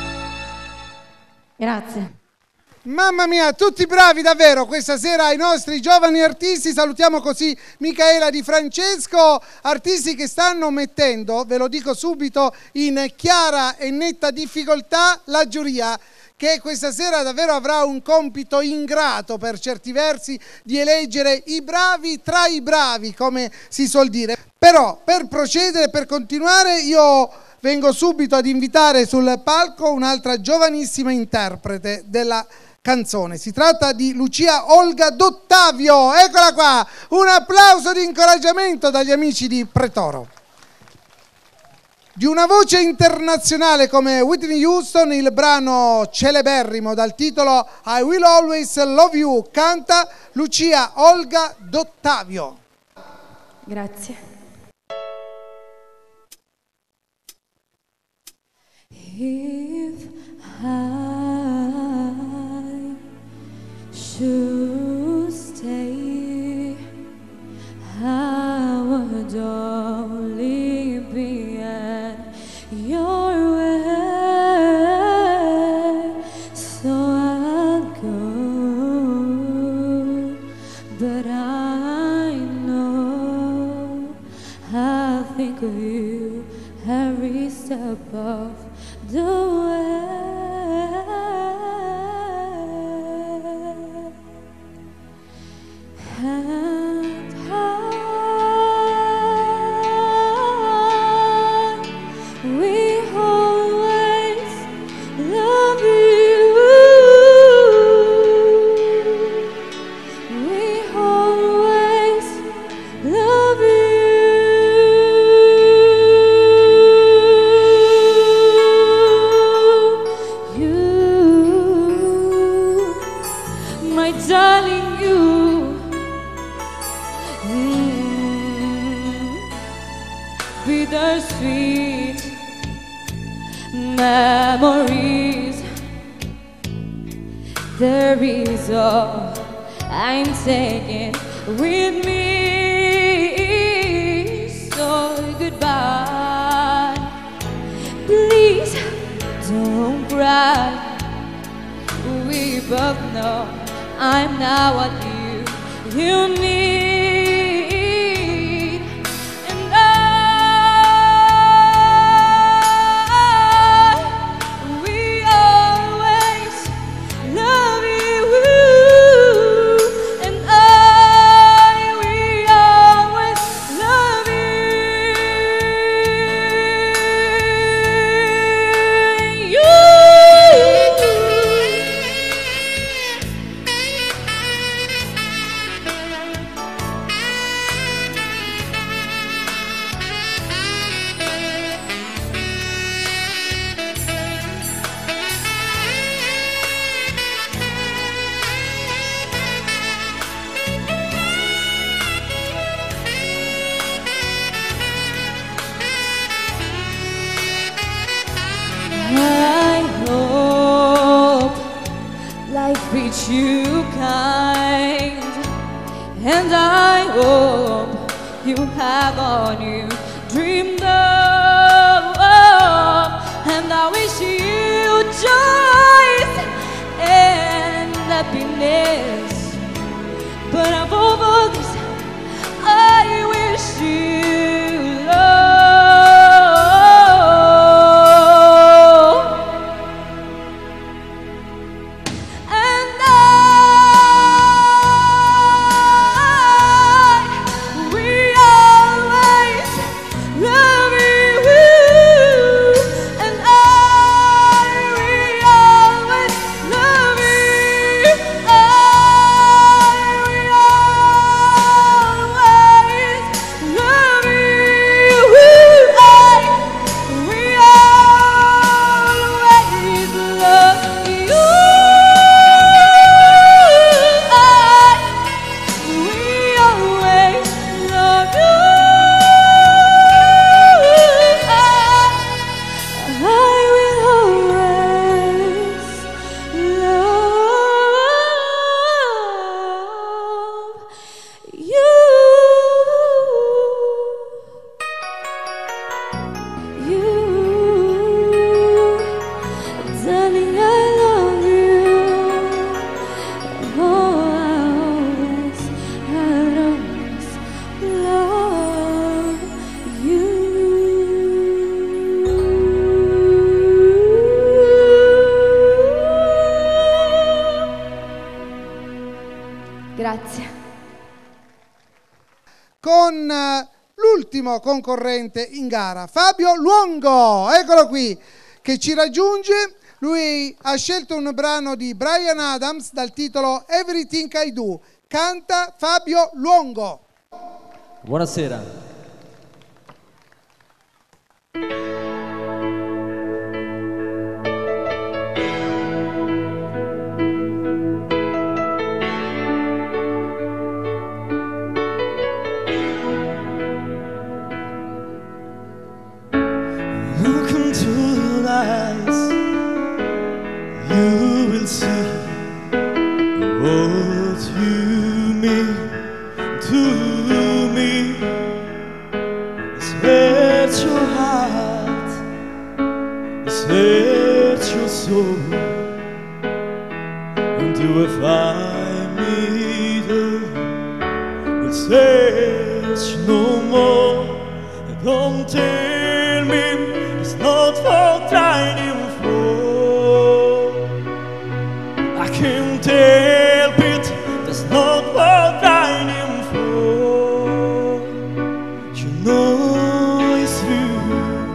Grazie. Mamma mia, tutti bravi davvero questa sera ai nostri giovani artisti. Salutiamo così Micaela Di Francesco, artisti che stanno mettendo, ve lo dico subito, in chiara e netta difficoltà la giuria, che questa sera davvero avrà un compito ingrato per certi versi di eleggere i bravi tra i bravi, come si suol dire. Però per procedere, per continuare, io vengo subito ad invitare sul palco un'altra giovanissima interprete della canzone. Si tratta di Lucia Olga D'Ottavio. Eccola qua, un applauso di incoraggiamento dagli amici di Pretoro. Di una voce internazionale come Whitney Houston, il brano celeberrimo dal titolo I Will Always Love You canta Lucia Olga D'Ottavio. Grazie. If I should stay, I would only be at your way, so I'll go, but I know I'll think of you every step of the way. And I will always love you. We always love you. Darling, you, mm, bittersweet memories. There is all I'm taking with me. So goodbye, please don't cry. We both know I'm not what you, you need. And I will always love you. And I will always love you. You. I hope life treats you kind, and I hope you have all you dreamed of, and I wish you joy and happiness, but above all this I wish you love. con eh, l'ultimo concorrente in gara, Fabio Luongo, eccolo qui, che ci raggiunge. Lui ha scelto un brano di Bryan Adams dal titolo Everything I Do. Canta Fabio Luongo. Buonasera. Look into the eyes, you will see what you mean to me. Search your heart, search your soul, and you will find me there. We'll search no more. Don't tell me it's not for trying for. I can't help it, that's not what I'm for. You know it's true.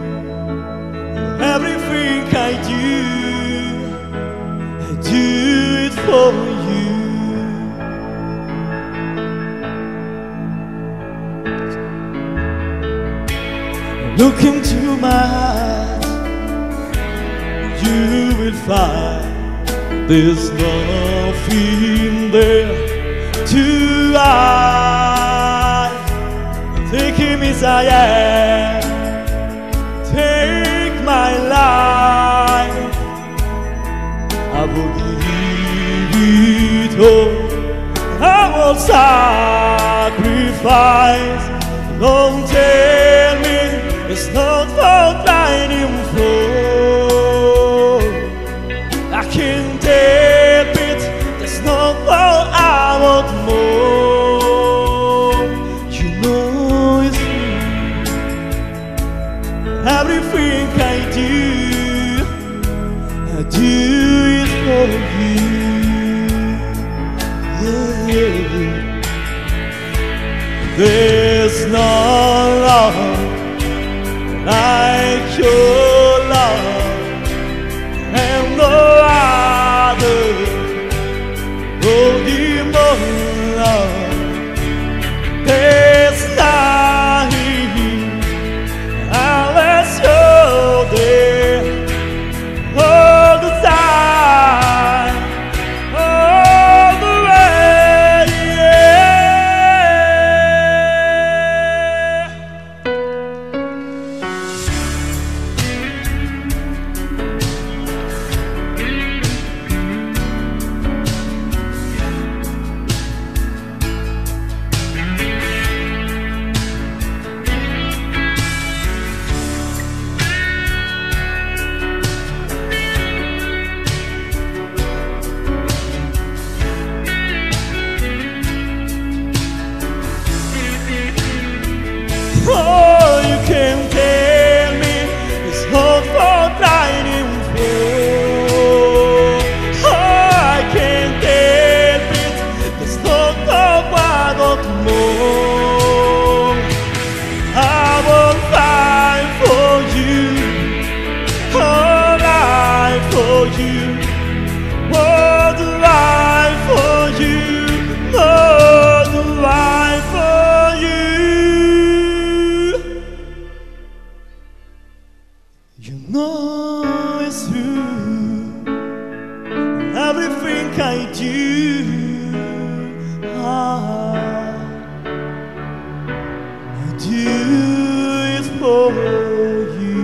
Everything I do, I do it for you. Look into my eyes, you will find there's nothing there to hide. Take him as I am, take my life. I will give it all, I will sacrifice. Don't tell me it's not what I'm for. I can't help it, that's not what I want more. You know it's true. Everything I do, I do it for you. Yeah. There's no love like your love, and no other holy more love. There's nothing unless you're there all the time, all the way. Yeah. Oh, you can tell me it's not for trying for. Oh, I can't help it, it's not for what I want more. I will fight for you, all life for you, all the life for you, all the life for you. You know it's true. Everything I do, I, I do it for you.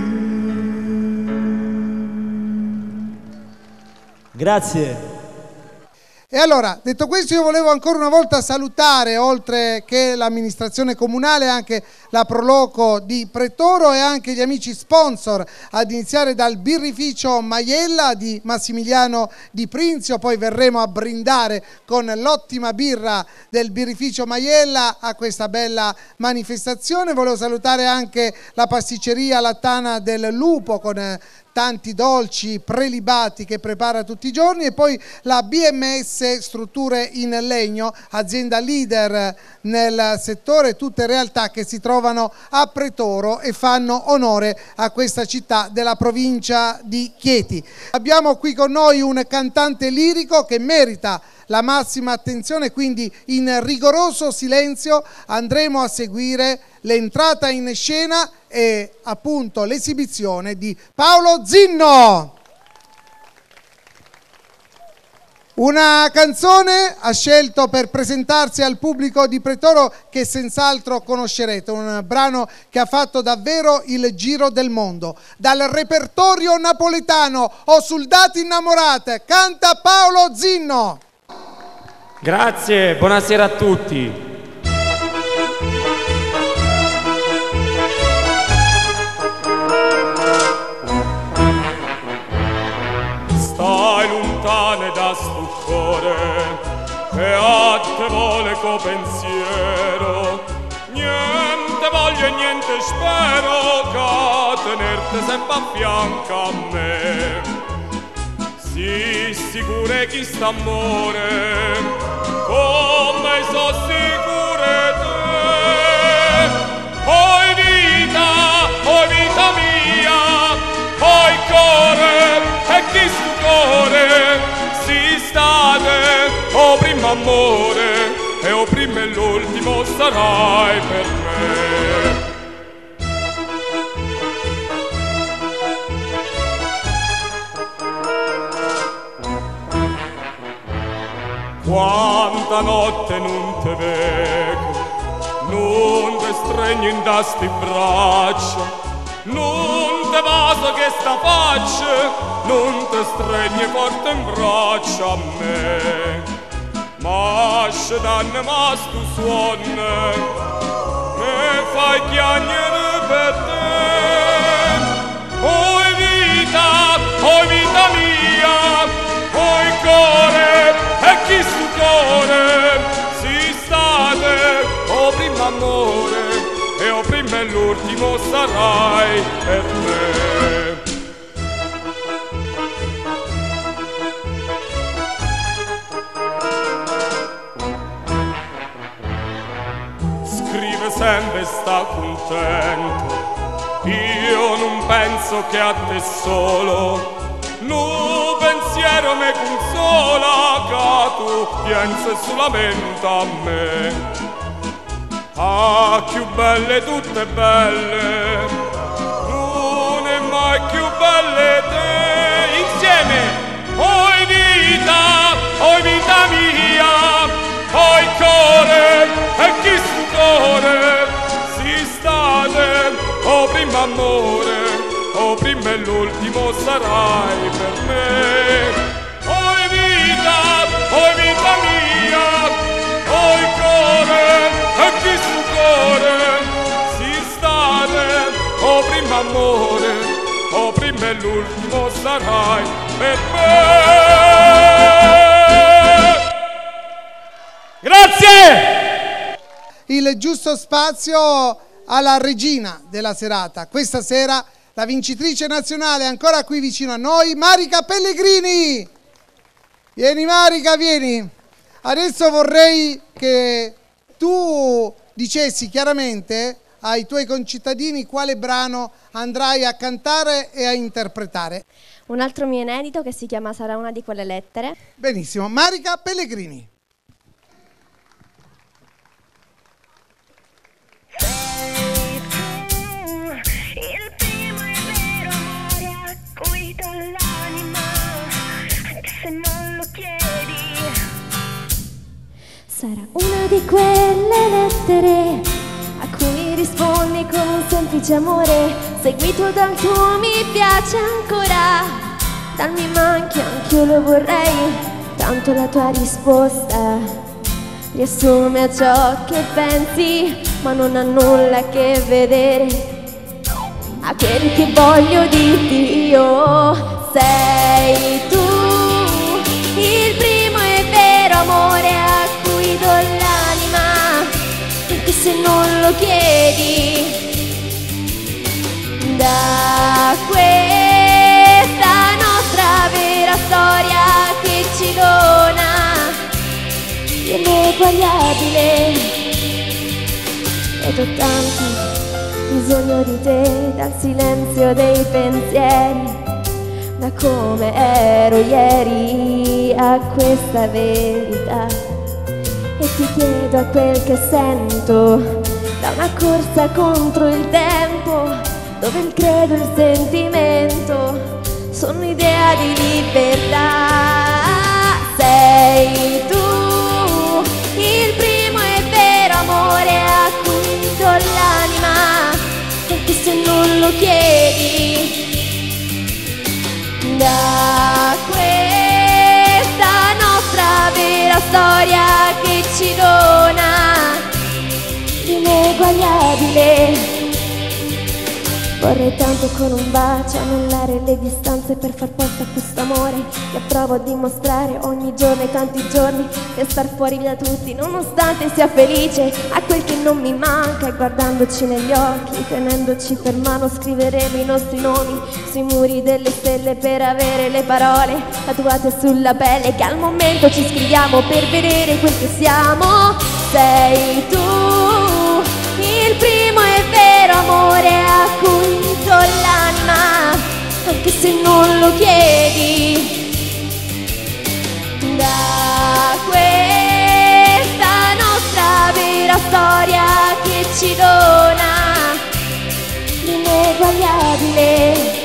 Grazie. E allora, detto questo, io volevo ancora una volta salutare, oltre che l'amministrazione comunale, anche la Proloco di Pretoro e anche gli amici sponsor, ad iniziare dal birrificio Maiella di Massimiliano Di Prinzio. Poi verremo a brindare con l'ottima birra del birrificio Maiella a questa bella manifestazione. Volevo salutare anche la pasticceria Lattana del Lupo con tanti dolci prelibati che prepara tutti i giorni, e poi la B M S Strutture in Legno, azienda leader nel settore, tutte realtà che si trovano a Pretoro e fanno onore a questa città della provincia di Chieti. Abbiamo qui con noi un cantante lirico che merita la massima attenzione, quindi in rigoroso silenzio andremo a seguire l'entrata in scena e appunto l'esibizione di Paolo Zinno. Una canzone ha scelto per presentarsi al pubblico di Pretoro che senz'altro conoscerete, un brano che ha fatto davvero il giro del mondo. Dal repertorio napoletano "O soldati innamorate" canta Paolo Zinno. Grazie, buonasera a tutti. Stai lontane da sto cuore che a te vuole co pensiero, niente voglio e niente spero che tenerte sempre a fianco a me. Sii sicure chi sta amore, come so sicure te. Oi vita, oi vita mia, oi cuore, e chi sto cuore, si state, o primo amore, e o primo e l'ultimo sarai per me. Quanta notte non te vedo, non te stregno in da sti braccia, non te vaso che sta faccia, non te stregni forte in braccia a me. Ma se danne ma stu suonne, me fai chiagnere per te. Oi vita, oi vita mia, oi cuore, e chi stu cuore, si state, o primo amore, e o primo e l'ultimo sarai per me. Scrive sempre sta contento, io non penso che a te solo, no pensiero me consola che tu pensi solamente a me. Ah, più belle tutte belle, non è mai più belle te. Insieme, oi vita, oi vita mia, oi cuore, e chi sto cuore, si state, o primo amore, o primo e l'ultimo sarai per me. Oi vita, oi vita mia, oi cuore, e chi sto cuore, si state, o primo amore, o primo e l'ultimo sarai per me. Grazie! Il giusto spazio alla regina della serata. Questa sera la vincitrice nazionale ancora qui vicino a noi, Marica Pellegrini. Vieni Marica, vieni. Adesso vorrei che tu dicessi chiaramente ai tuoi concittadini quale brano andrai a cantare e a interpretare. Un altro mio inedito che si chiama Sarà una di quelle lettere. Benissimo, Marica Pellegrini. Sarà una di quelle lettere a cui rispondi con un semplice amore, seguito dal tuo mi piace ancora, dal mi manchi anch'io lo vorrei, tanto la tua risposta riassume a ciò che pensi, ma non ha nulla a che vedere a quel che voglio dirti io. Sei tu il primo e vero amore a cui do l'anima, perché se non lo chiedi da quel vera storia che ci dona l'ineguagliabile. Ed ho tanto bisogno di te, dal silenzio dei pensieri, da come ero ieri a questa verità. E ti chiedo a quel che sento, da una corsa contro il tempo, dove il credo e il sentimento sono idea di libertà. Sei tu il primo e vero amore a cui do l'anima, anche se non lo chiedi. Da questa nostra vera storia che ci dona l'ineguagliabile. Vorrei tanto con un bacio annullare le distanze per far posto a questo amore che provo a dimostrare ogni giorno e tanti giorni, per star fuori da tutti nonostante sia felice. A quel che non mi manca è guardandoci negli occhi, tenendoci per mano scriveremo i nostri nomi sui muri delle stelle per avere le parole tatuate sulla pelle che al momento ci scriviamo per vedere quel che siamo. Sei tu il primo e vero amore a cui do l'anima, anche se non lo chiedi. Da questa nostra vera storia che ci dona l'ineguagliabile.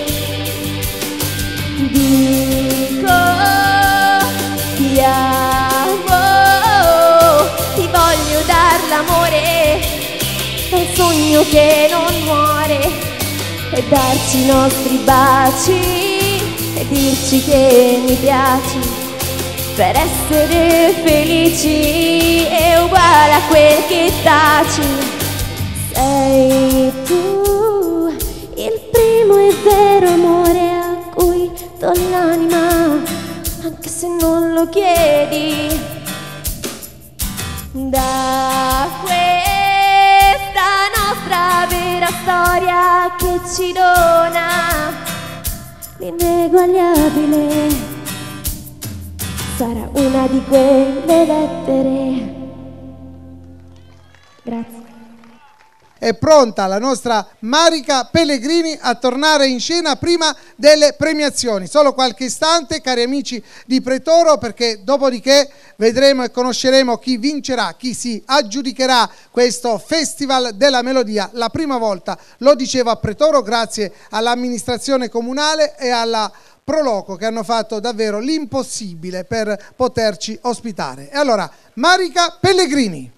Ti dico ti amo, ti voglio dar l'amore, un sogno che non muore, e darci i nostri baci e dirci che mi piaci, per essere felici è uguale a quel che taci. Sei tu il primo e vero amore a cui do l'anima, anche se non lo chiedi. Da questa nostra vera storia che ci dona l'ineguagliabile, sarà una di quelle lettere. Grazie. È pronta la nostra Marica Pellegrini a tornare in scena prima delle premiazioni. Solo qualche istante, cari amici di Pretoro, perché dopodiché vedremo e conosceremo chi vincerà, chi si aggiudicherà questo Festival della Melodia. La prima volta, lo dicevo, a Pretoro, grazie all'amministrazione comunale e alla Proloco che hanno fatto davvero l'impossibile per poterci ospitare. E allora, Marica Pellegrini.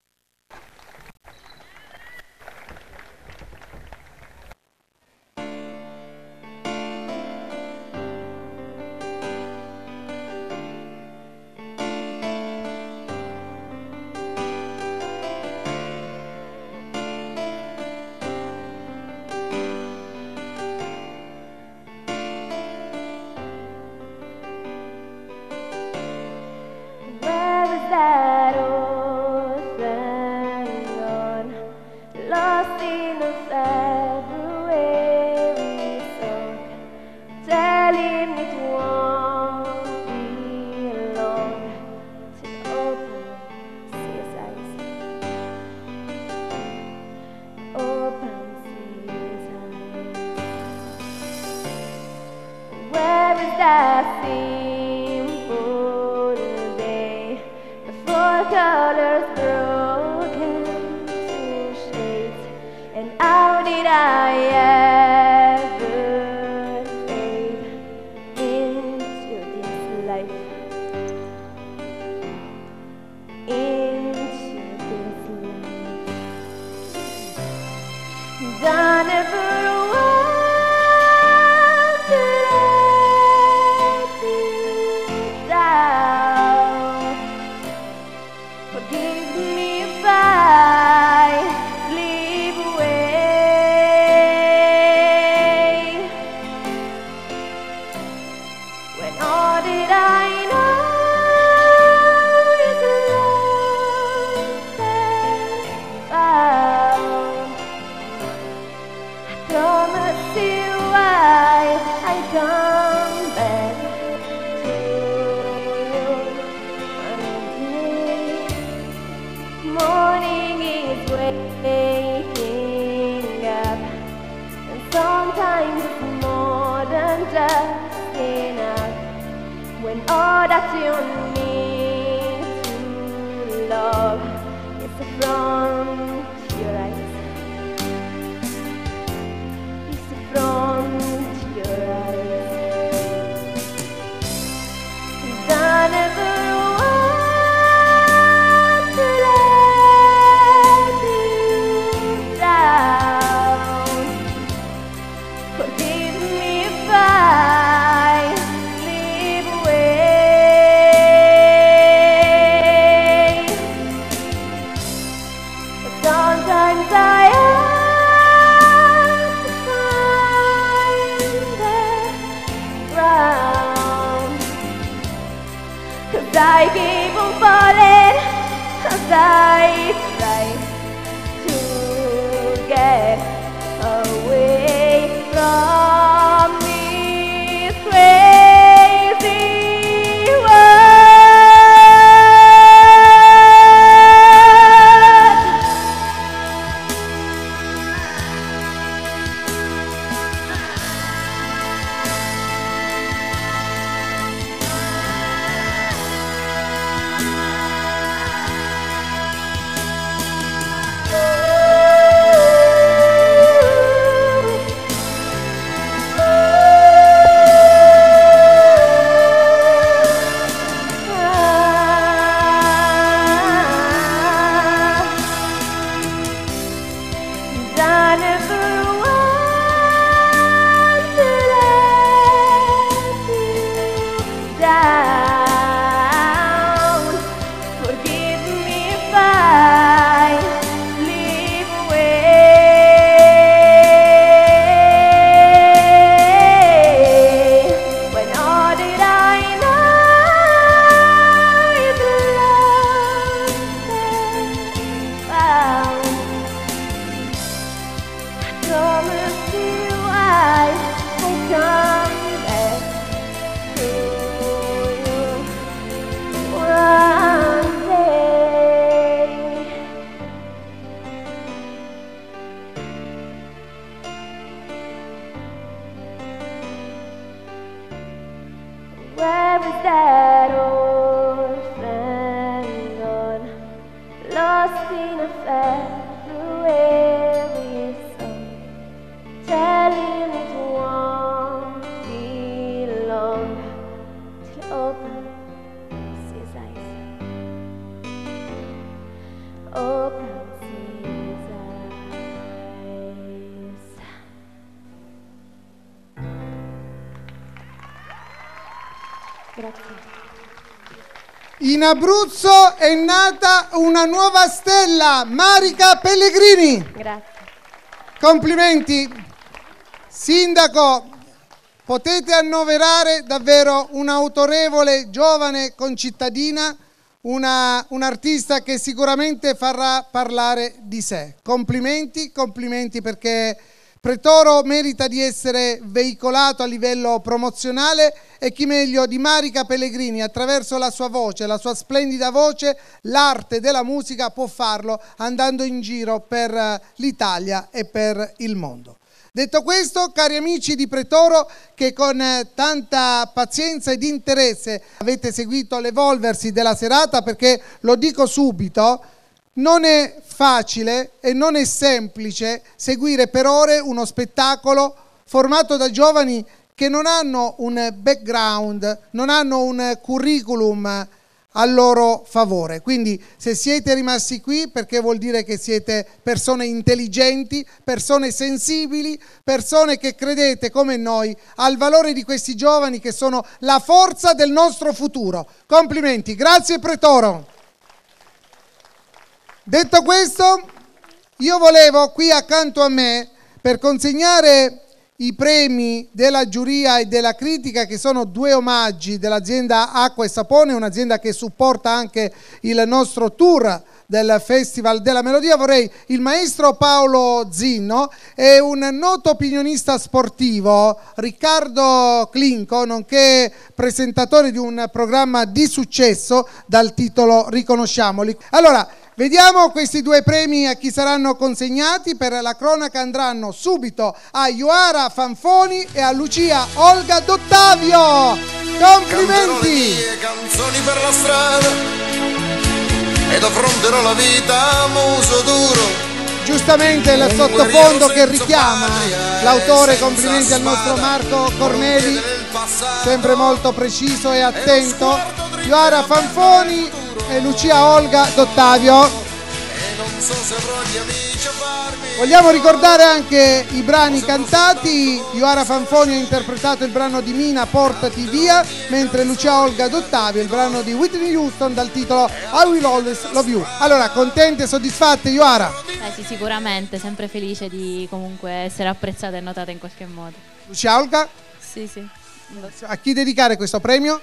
That old friend gone, lost in a February song, telling it won't be long to open his eyes, open his eyes. Where is that simple day? Four colors broken to shades, and how did I ever fade into this life, into this life? And I never wanted to be you need to love is from your eyes. It's from your eyes. And I never want to let you down. Forgive me if I slip away. But sometimes I have to find the ground. 'Cause I keep on falling as I try to get away from this crazy I never want to let you down. Forgive me if I slip away. When all that I know is lost and found. Promise you I will come back to you one day. Where is that old friend gone? Lost in a February sun, telling it won't be long till opens his eyes, opens his eyes. Grazie. In Abruzzo è nata una nuova stella, Marica Pellegrini. Grazie. Complimenti. Sindaco, potete annoverare davvero un'autorevole giovane concittadina, una, un'artista che sicuramente farà parlare di sé. Complimenti, complimenti, perché Pretoro merita di essere veicolato a livello promozionale, e chi meglio di Marica Pellegrini, attraverso la sua voce, la sua splendida voce, l'arte della musica, può farlo andando in giro per l'Italia e per il mondo. Detto questo, cari amici di Pretoro, che con tanta pazienza ed interesse avete seguito l'evolversi della serata, perché lo dico subito, non è facile e non è semplice seguire per ore uno spettacolo formato da giovani che non hanno un background, non hanno un curriculum a loro favore. Quindi se siete rimasti qui, perché vuol dire che siete persone intelligenti, persone sensibili, persone che credete come noi al valore di questi giovani che sono la forza del nostro futuro. Complimenti, grazie Pretoro. Detto questo, io volevo qui accanto a me, per consegnare i premi della giuria e della critica, che sono due omaggi dell'azienda Acqua e Sapone, un'azienda che supporta anche il nostro tour del Festival della Melodia, vorrei il maestro Paolo Zinno e un noto opinionista sportivo, Riccardo Clinco, nonché presentatore di un programma di successo dal titolo Riconosciamoli. Allora, vediamo questi due premi a chi saranno consegnati. Per la cronaca andranno subito a Ioara Fanfoni e a Lucia Olga D'Ottavio. Complimenti! Canterò le mie canzoni per la strada ed affronterò la vita a muso duro. Giustamente il sottofondo che richiama l'autore, complimenti al nostro Marco Corneli, sempre molto preciso e attento. Ioara Fanfoni e Lucia Olga D'Ottavio. Vogliamo ricordare anche i brani cantati. Ioara Fanfoni ha interpretato il brano di Mina, Portati Via, mentre Lucia Olga D'Ottavio il brano di Whitney Houston dal titolo I Will Always Love You. Allora, contente e soddisfatte, Ioara? Eh sì, sicuramente, sempre felice di comunque essere apprezzata e notata in qualche modo. Lucia Olga? Sì, sì. A chi dedicare questo premio?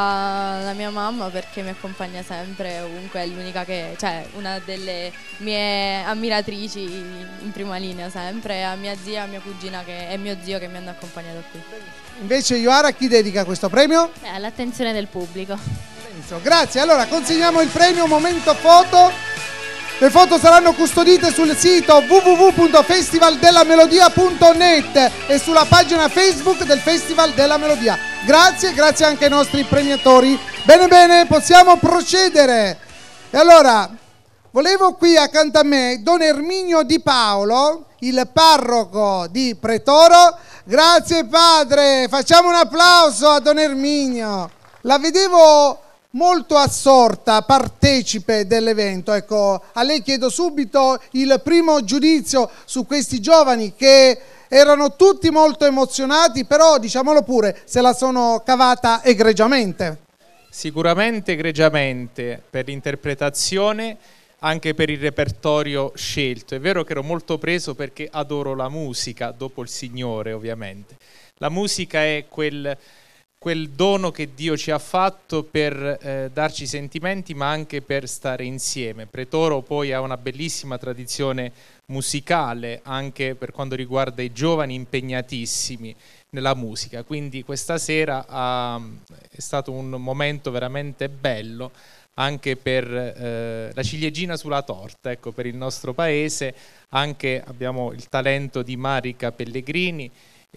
Alla mia mamma, perché mi accompagna sempre ovunque, è l'unica che, cioè una delle mie ammiratrici in prima linea sempre, e a mia zia, a mia cugina che è mio zio che mi hanno accompagnato qui. Invece Ioara, a chi dedica questo premio? Eh, all'attenzione del pubblico. Grazie, allora consegniamo il premio Momento Foto. Le foto saranno custodite sul sito w w w punto festival della melodia punto net e sulla pagina Facebook del Festival della Melodia. Grazie, grazie anche ai nostri premiatori. Bene, bene, possiamo procedere. E allora, volevo qui accanto a me Don Erminio Di Paolo, il parroco di Pretoro. Grazie padre, facciamo un applauso a Don Erminio. La vedevo molto assorta, partecipe dell'evento. Ecco, a lei chiedo subito il primo giudizio su questi giovani che erano tutti molto emozionati, però diciamolo pure, se la sono cavata egregiamente. Sicuramente egregiamente per l'interpretazione, anche per il repertorio scelto. È vero che ero molto preso perché adoro la musica, dopo il Signore ovviamente. La musica è quel... quel dono che Dio ci ha fatto per eh, darci sentimenti, ma anche per stare insieme. Pretoro poi ha una bellissima tradizione musicale, anche per quanto riguarda i giovani impegnatissimi nella musica, quindi questa sera ha, è stato un momento veramente bello anche per eh, la ciliegina sulla torta, ecco, per il nostro paese. Anche abbiamo il talento di Marica Pellegrini,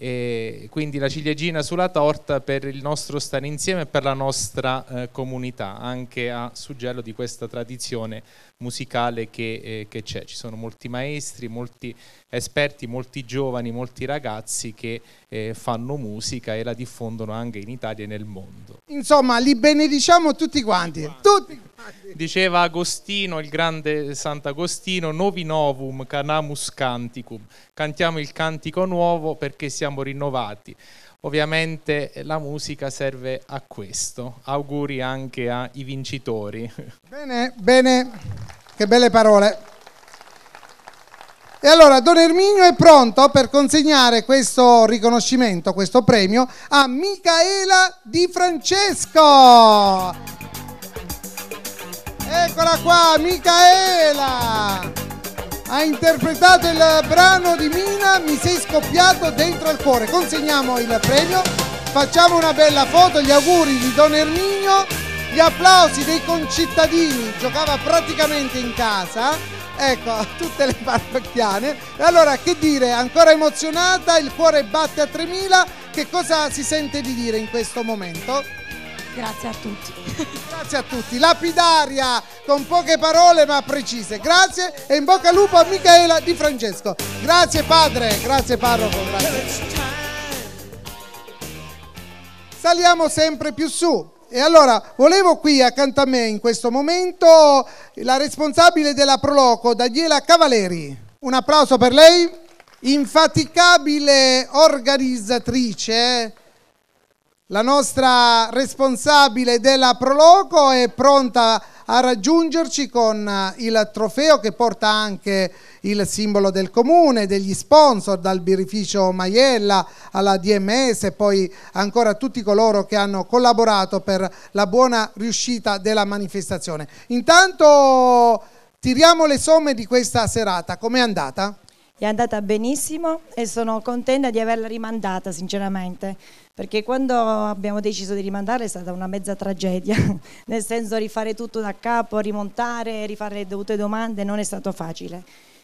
e quindi la ciliegina sulla torta per il nostro stare insieme e per la nostra eh, comunità, anche a suggello di questa tradizione musicale che, eh, che c'è. Ci sono molti maestri, molti esperti, molti giovani, molti ragazzi che eh, fanno musica e la diffondono anche in Italia e nel mondo. Insomma, li benediciamo tutti quanti, tutti quanti. Diceva Agostino, il grande Sant'Agostino, novi novum canamus canticum, cantiamo il cantico nuovo perché siamo rinnovati. Ovviamente la musica serve a questo. Auguri anche ai vincitori. Bene, bene, che belle parole. E allora Don Erminio è pronto per consegnare questo riconoscimento, questo premio a Micaela Di Francesco. Eccola qua, Micaela! Ha interpretato il brano di Mina, Mi sei scoppiato dentro il cuore. Consegniamo il premio, facciamo una bella foto, gli auguri di Don Erminio, gli applausi dei concittadini, giocava praticamente in casa, ecco, tutte le parrocchiane. E allora, che dire, ancora emozionata, il cuore batte a tremila, che cosa si sente di dire in questo momento? Grazie a tutti. Grazie a tutti. Lapidaria, con poche parole ma precise. Grazie e in bocca al lupo a Micaela Di Francesco. Grazie padre, grazie parroco. Grazie. Saliamo sempre più su. E allora volevo qui accanto a me in questo momento la responsabile della Proloco, Daniela Cavaleri. Un applauso per lei. Infaticabile organizzatrice. La nostra responsabile della Proloco è pronta a raggiungerci con il trofeo che porta anche il simbolo del comune, degli sponsor, dal birrificio Maiella alla D M S e poi ancora tutti coloro che hanno collaborato per la buona riuscita della manifestazione. Intanto tiriamo le somme di questa serata. Com'è andata? È andata benissimo e sono contenta di averla rimandata sinceramente, perché quando abbiamo deciso di rimandare è stata una mezza tragedia, nel senso rifare tutto da capo, rimontare, rifare le dovute domande non è stato facile.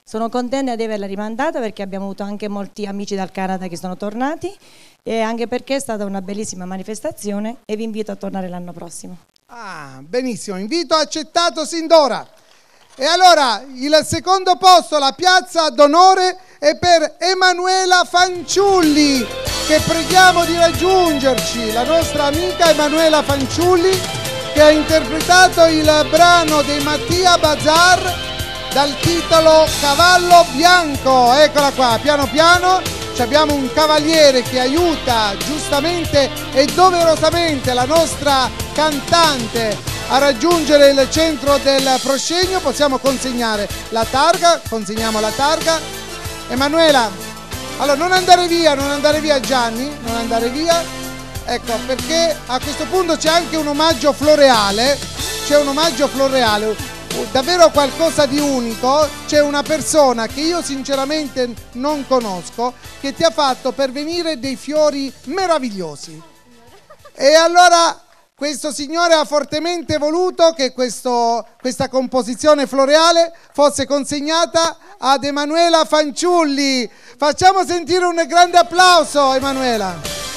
Sono contenta di averla rimandata perché abbiamo avuto anche molti amici dal Canada che sono tornati e anche perché è stata una bellissima manifestazione e vi invito a tornare l'anno prossimo. Ah, benissimo, invito accettato sin d'ora. E allora il secondo posto, la piazza d'onore, è per Emanuela Fanciulli, che preghiamo di raggiungerci, la nostra amica Emanuela Fanciulli, che ha interpretato il brano dei Mattia Bazar dal titolo Cavallo Bianco. Eccola qua, piano piano, abbiamo un cavaliere che aiuta giustamente e doverosamente la nostra cantante a raggiungere il centro del proscenio. Possiamo consegnare la targa, consegniamo la targa. Emanuela, allora non andare via, non andare via Gianni, non andare via, ecco, perché a questo punto c'è anche un omaggio floreale, c'è un omaggio floreale, davvero qualcosa di unico. C'è una persona che io sinceramente non conosco che ti ha fatto pervenire dei fiori meravigliosi. E allora questo signore ha fortemente voluto che questo, questa composizione floreale fosse consegnata ad Emanuela Fanciulli. Facciamo sentire un grande applauso, Emanuela.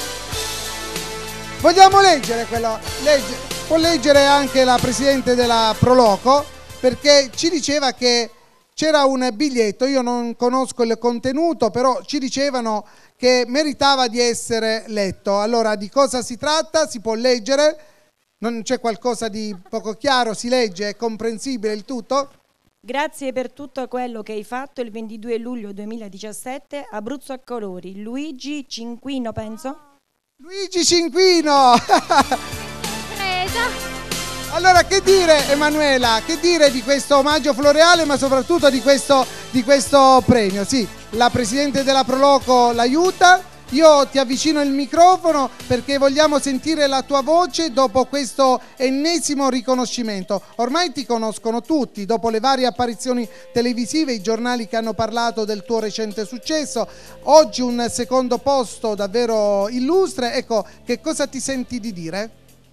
Vogliamo leggere quello? Legge, può leggere anche la presidente della Proloco, perché ci diceva che c'era un biglietto, io non conosco il contenuto, però ci dicevano che meritava di essere letto. Allora, di cosa si tratta? Si può leggere? Non c'è qualcosa di poco chiaro? Si legge? È comprensibile il tutto? Grazie per tutto quello che hai fatto il ventidue luglio duemiladiciassette, Abruzzo a colori. Luigi Cinquino, penso? Luigi Cinquino! Presa! Allora, che dire, Emanuela? Che dire di questo omaggio floreale, ma soprattutto di questo, di questo premio? Sì, la presidente della Proloco l'aiuta. Io ti avvicino il microfono perché vogliamo sentire la tua voce dopo questo ennesimo riconoscimento. Ormai ti conoscono tutti, dopo le varie apparizioni televisive, i giornali che hanno parlato del tuo recente successo. Oggi un secondo posto davvero illustre. Ecco, che cosa ti senti di dire?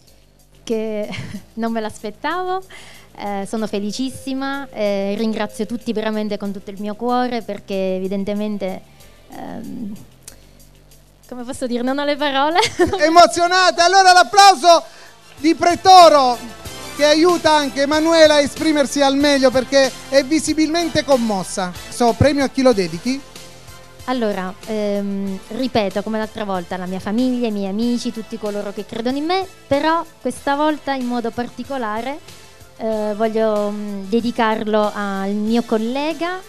Che non me l'aspettavo, eh, sono felicissima, eh, ringrazio tutti veramente con tutto il mio cuore perché evidentemente... Ehm, come posso dire, non ho le parole. Emozionata. Allora l'applauso di Pretoro che aiuta anche Emanuela a esprimersi al meglio perché è visibilmente commossa. So, premio a chi lo dedichi? Allora, ehm, ripeto come l'altra volta, la mia famiglia, i miei amici, tutti coloro che credono in me, però questa volta in modo particolare eh, voglio mh, dedicarlo al mio collega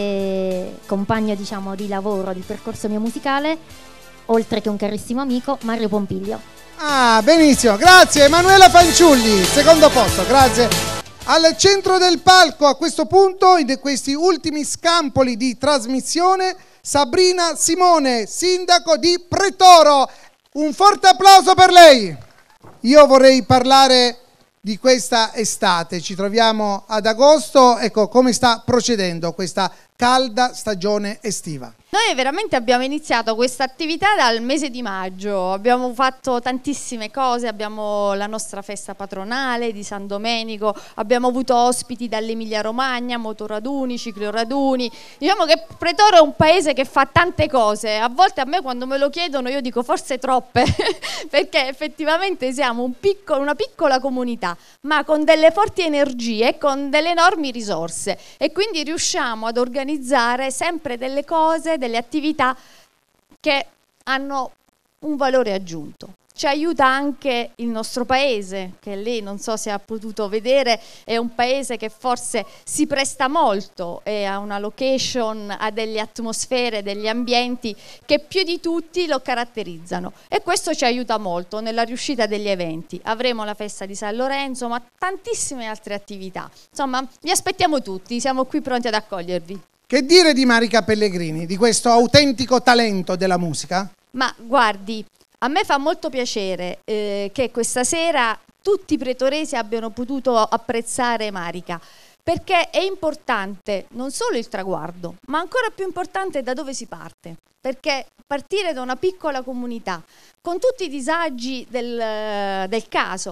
e compagno, diciamo, di lavoro, di percorso mio musicale, oltre che un carissimo amico, Mario Pompiglio. Ah, benissimo, grazie Emanuela Fanciulli, secondo posto, grazie. Al centro del palco a questo punto, in questi ultimi scampoli di trasmissione, Sabrina Simone, sindaco di Pretoro. Un forte applauso per lei. Io vorrei parlare di questa estate, ci troviamo ad agosto, ecco come sta procedendo questa calda stagione estiva. Noi veramente abbiamo iniziato questa attività dal mese di maggio, abbiamo fatto tantissime cose, abbiamo la nostra festa patronale di San Domenico, abbiamo avuto ospiti dall'Emilia Romagna, motoraduni, cicloraduni. Diciamo che Pretoro è un paese che fa tante cose, a volte a me quando me lo chiedono io dico forse troppe, perché effettivamente siamo un piccolo, una piccola comunità, ma con delle forti energie e con delle enormi risorse e quindi riusciamo ad organizzare sempre delle cose, delle attività che hanno un valore aggiunto. Ci aiuta anche il nostro paese, che lei non so se ha potuto vedere, è un paese che forse si presta molto e ha una location, ha delle atmosfere, degli ambienti che più di tutti lo caratterizzano e questo ci aiuta molto nella riuscita degli eventi. Avremo la festa di San Lorenzo, ma tantissime altre attività. Insomma, vi aspettiamo tutti, siamo qui pronti ad accogliervi. Che dire di Marica Pellegrini, di questo autentico talento della musica? Ma guardi, a me fa molto piacere eh, che questa sera tutti i pretoresi abbiano potuto apprezzare Marica, perché è importante non solo il traguardo, ma ancora più importante da dove si parte, perché partire da una piccola comunità, con tutti i disagi del, del caso,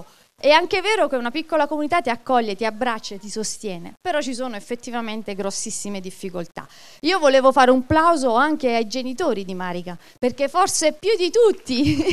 È anche vero che una piccola comunità ti accoglie, ti abbraccia e ti sostiene, però ci sono effettivamente grossissime difficoltà. Io volevo fare un plauso anche ai genitori di Marica, perché forse più di tutti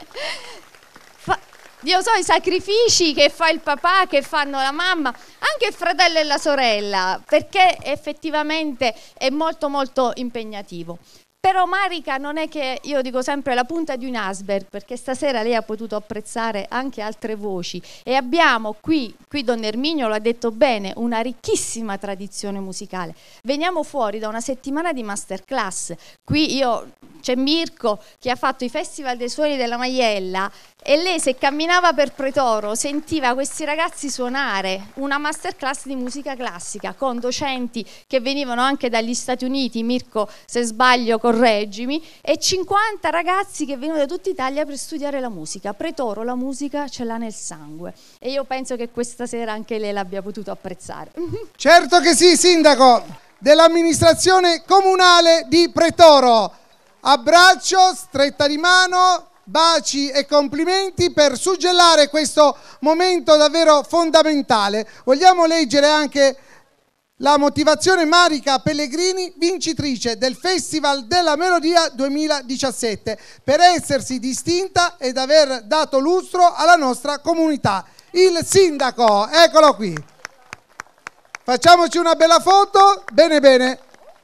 fa, io so i sacrifici che fa il papà, che fanno la mamma, anche il fratello e la sorella, perché effettivamente è molto molto impegnativo. Però Marica non è che, io dico sempre, la punta di un iceberg, perché stasera lei ha potuto apprezzare anche altre voci e abbiamo qui, qui Don Erminio lo ha detto bene, una ricchissima tradizione musicale. Veniamo fuori da una settimana di masterclass, qui io c'è Mirko che ha fatto i Festival dei Suoni della Maiella e lei, se camminava per Pretoro, sentiva questi ragazzi suonare una masterclass di musica classica con docenti che venivano anche dagli Stati Uniti, Mirko se sbaglio correggimi, e cinquanta ragazzi che venivano da tutta Italia per studiare la musica. Pretoro la musica ce l'ha nel sangue e io penso che questa sera anche lei l'abbia potuto apprezzare. Certo che sì, sindaco dell'amministrazione comunale di Pretoro. Abbraccio, stretta di mano, baci e complimenti per suggellare questo momento davvero fondamentale. Vogliamo leggere anche la motivazione. Marica Pellegrini, vincitrice del Festival della Melodia duemiladiciassette, per essersi distinta ed aver dato lustro alla nostra comunità. Il sindaco, eccolo qui. Facciamoci una bella foto. Bene, bene.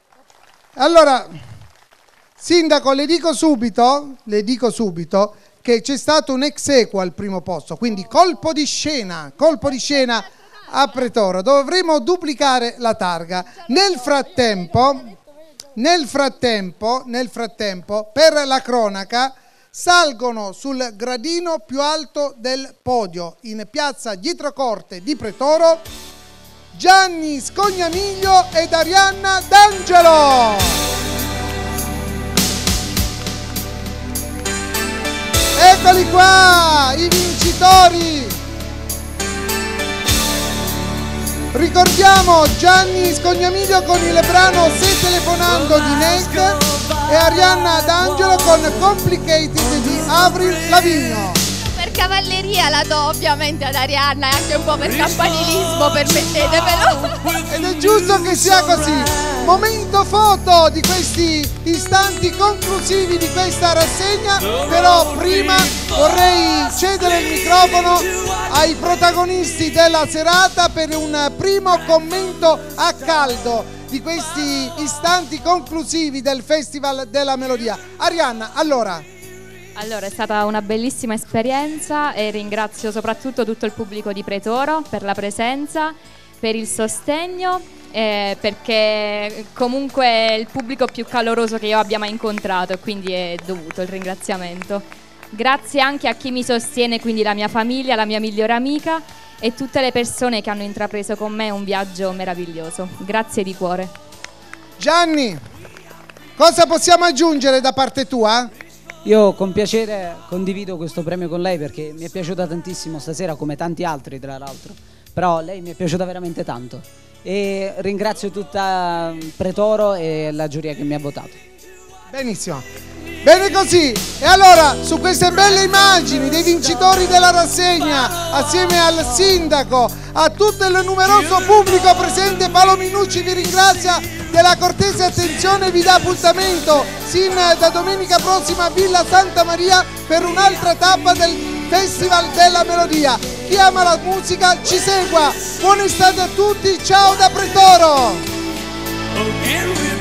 Allora, sindaco, le dico subito, le dico subito che c'è stato un ex equo al primo posto, quindi colpo di scena, colpo di scena a Pretoro. Dovremo duplicare la targa. Nel frattempo, nel frattempo, nel frattempo, per la cronaca, salgono sul gradino più alto del podio in piazza Dietrocorte di Pretoro Gianni Scognamiglio ed Arianna D'Angelo. Eccoli qua, i vincitori. Ricordiamo Gianni Scognamiglio con il brano Se telefonando di Neck e Arianna D'Angelo con Complicated di Avril Lavigne. Per cavalleria la do ovviamente ad Arianna e anche un po' per campanilismo, permettetemelo. Ed è giusto che sia così. Momento foto di questi istanti conclusivi di questa rassegna, però prima vorrei cedere il microfono ai protagonisti della serata per un primo commento a caldo di questi istanti conclusivi del Festival della Melodia. Arianna, allora. Allora, è stata una bellissima esperienza e ringrazio soprattutto tutto il pubblico di Pretoro per la presenza, per il sostegno, eh, perché comunque è il pubblico più caloroso che io abbia mai incontrato e quindi è dovuto il ringraziamento. Grazie anche a chi mi sostiene, quindi la mia famiglia, la mia migliore amica e tutte le persone che hanno intrapreso con me un viaggio meraviglioso. Grazie di cuore. Gianni, cosa possiamo aggiungere da parte tua? Io con piacere condivido questo premio con lei perché mi è piaciuta tantissimo stasera, come tanti altri tra l'altro, però lei mi è piaciuta veramente tanto e ringrazio tutta Pretoro e la giuria che mi ha votato. Benissimo, bene così. E allora, su queste belle immagini dei vincitori della rassegna, assieme al sindaco, a tutto il numeroso pubblico presente, Paolo Minucci vi ringrazia della cortese attenzione e vi dà appuntamento sin da domenica prossima a Villa Santa Maria per un'altra tappa del Festival della Melodia. Chi ama la musica ci segua. Buona estate a tutti, ciao da Pretoro.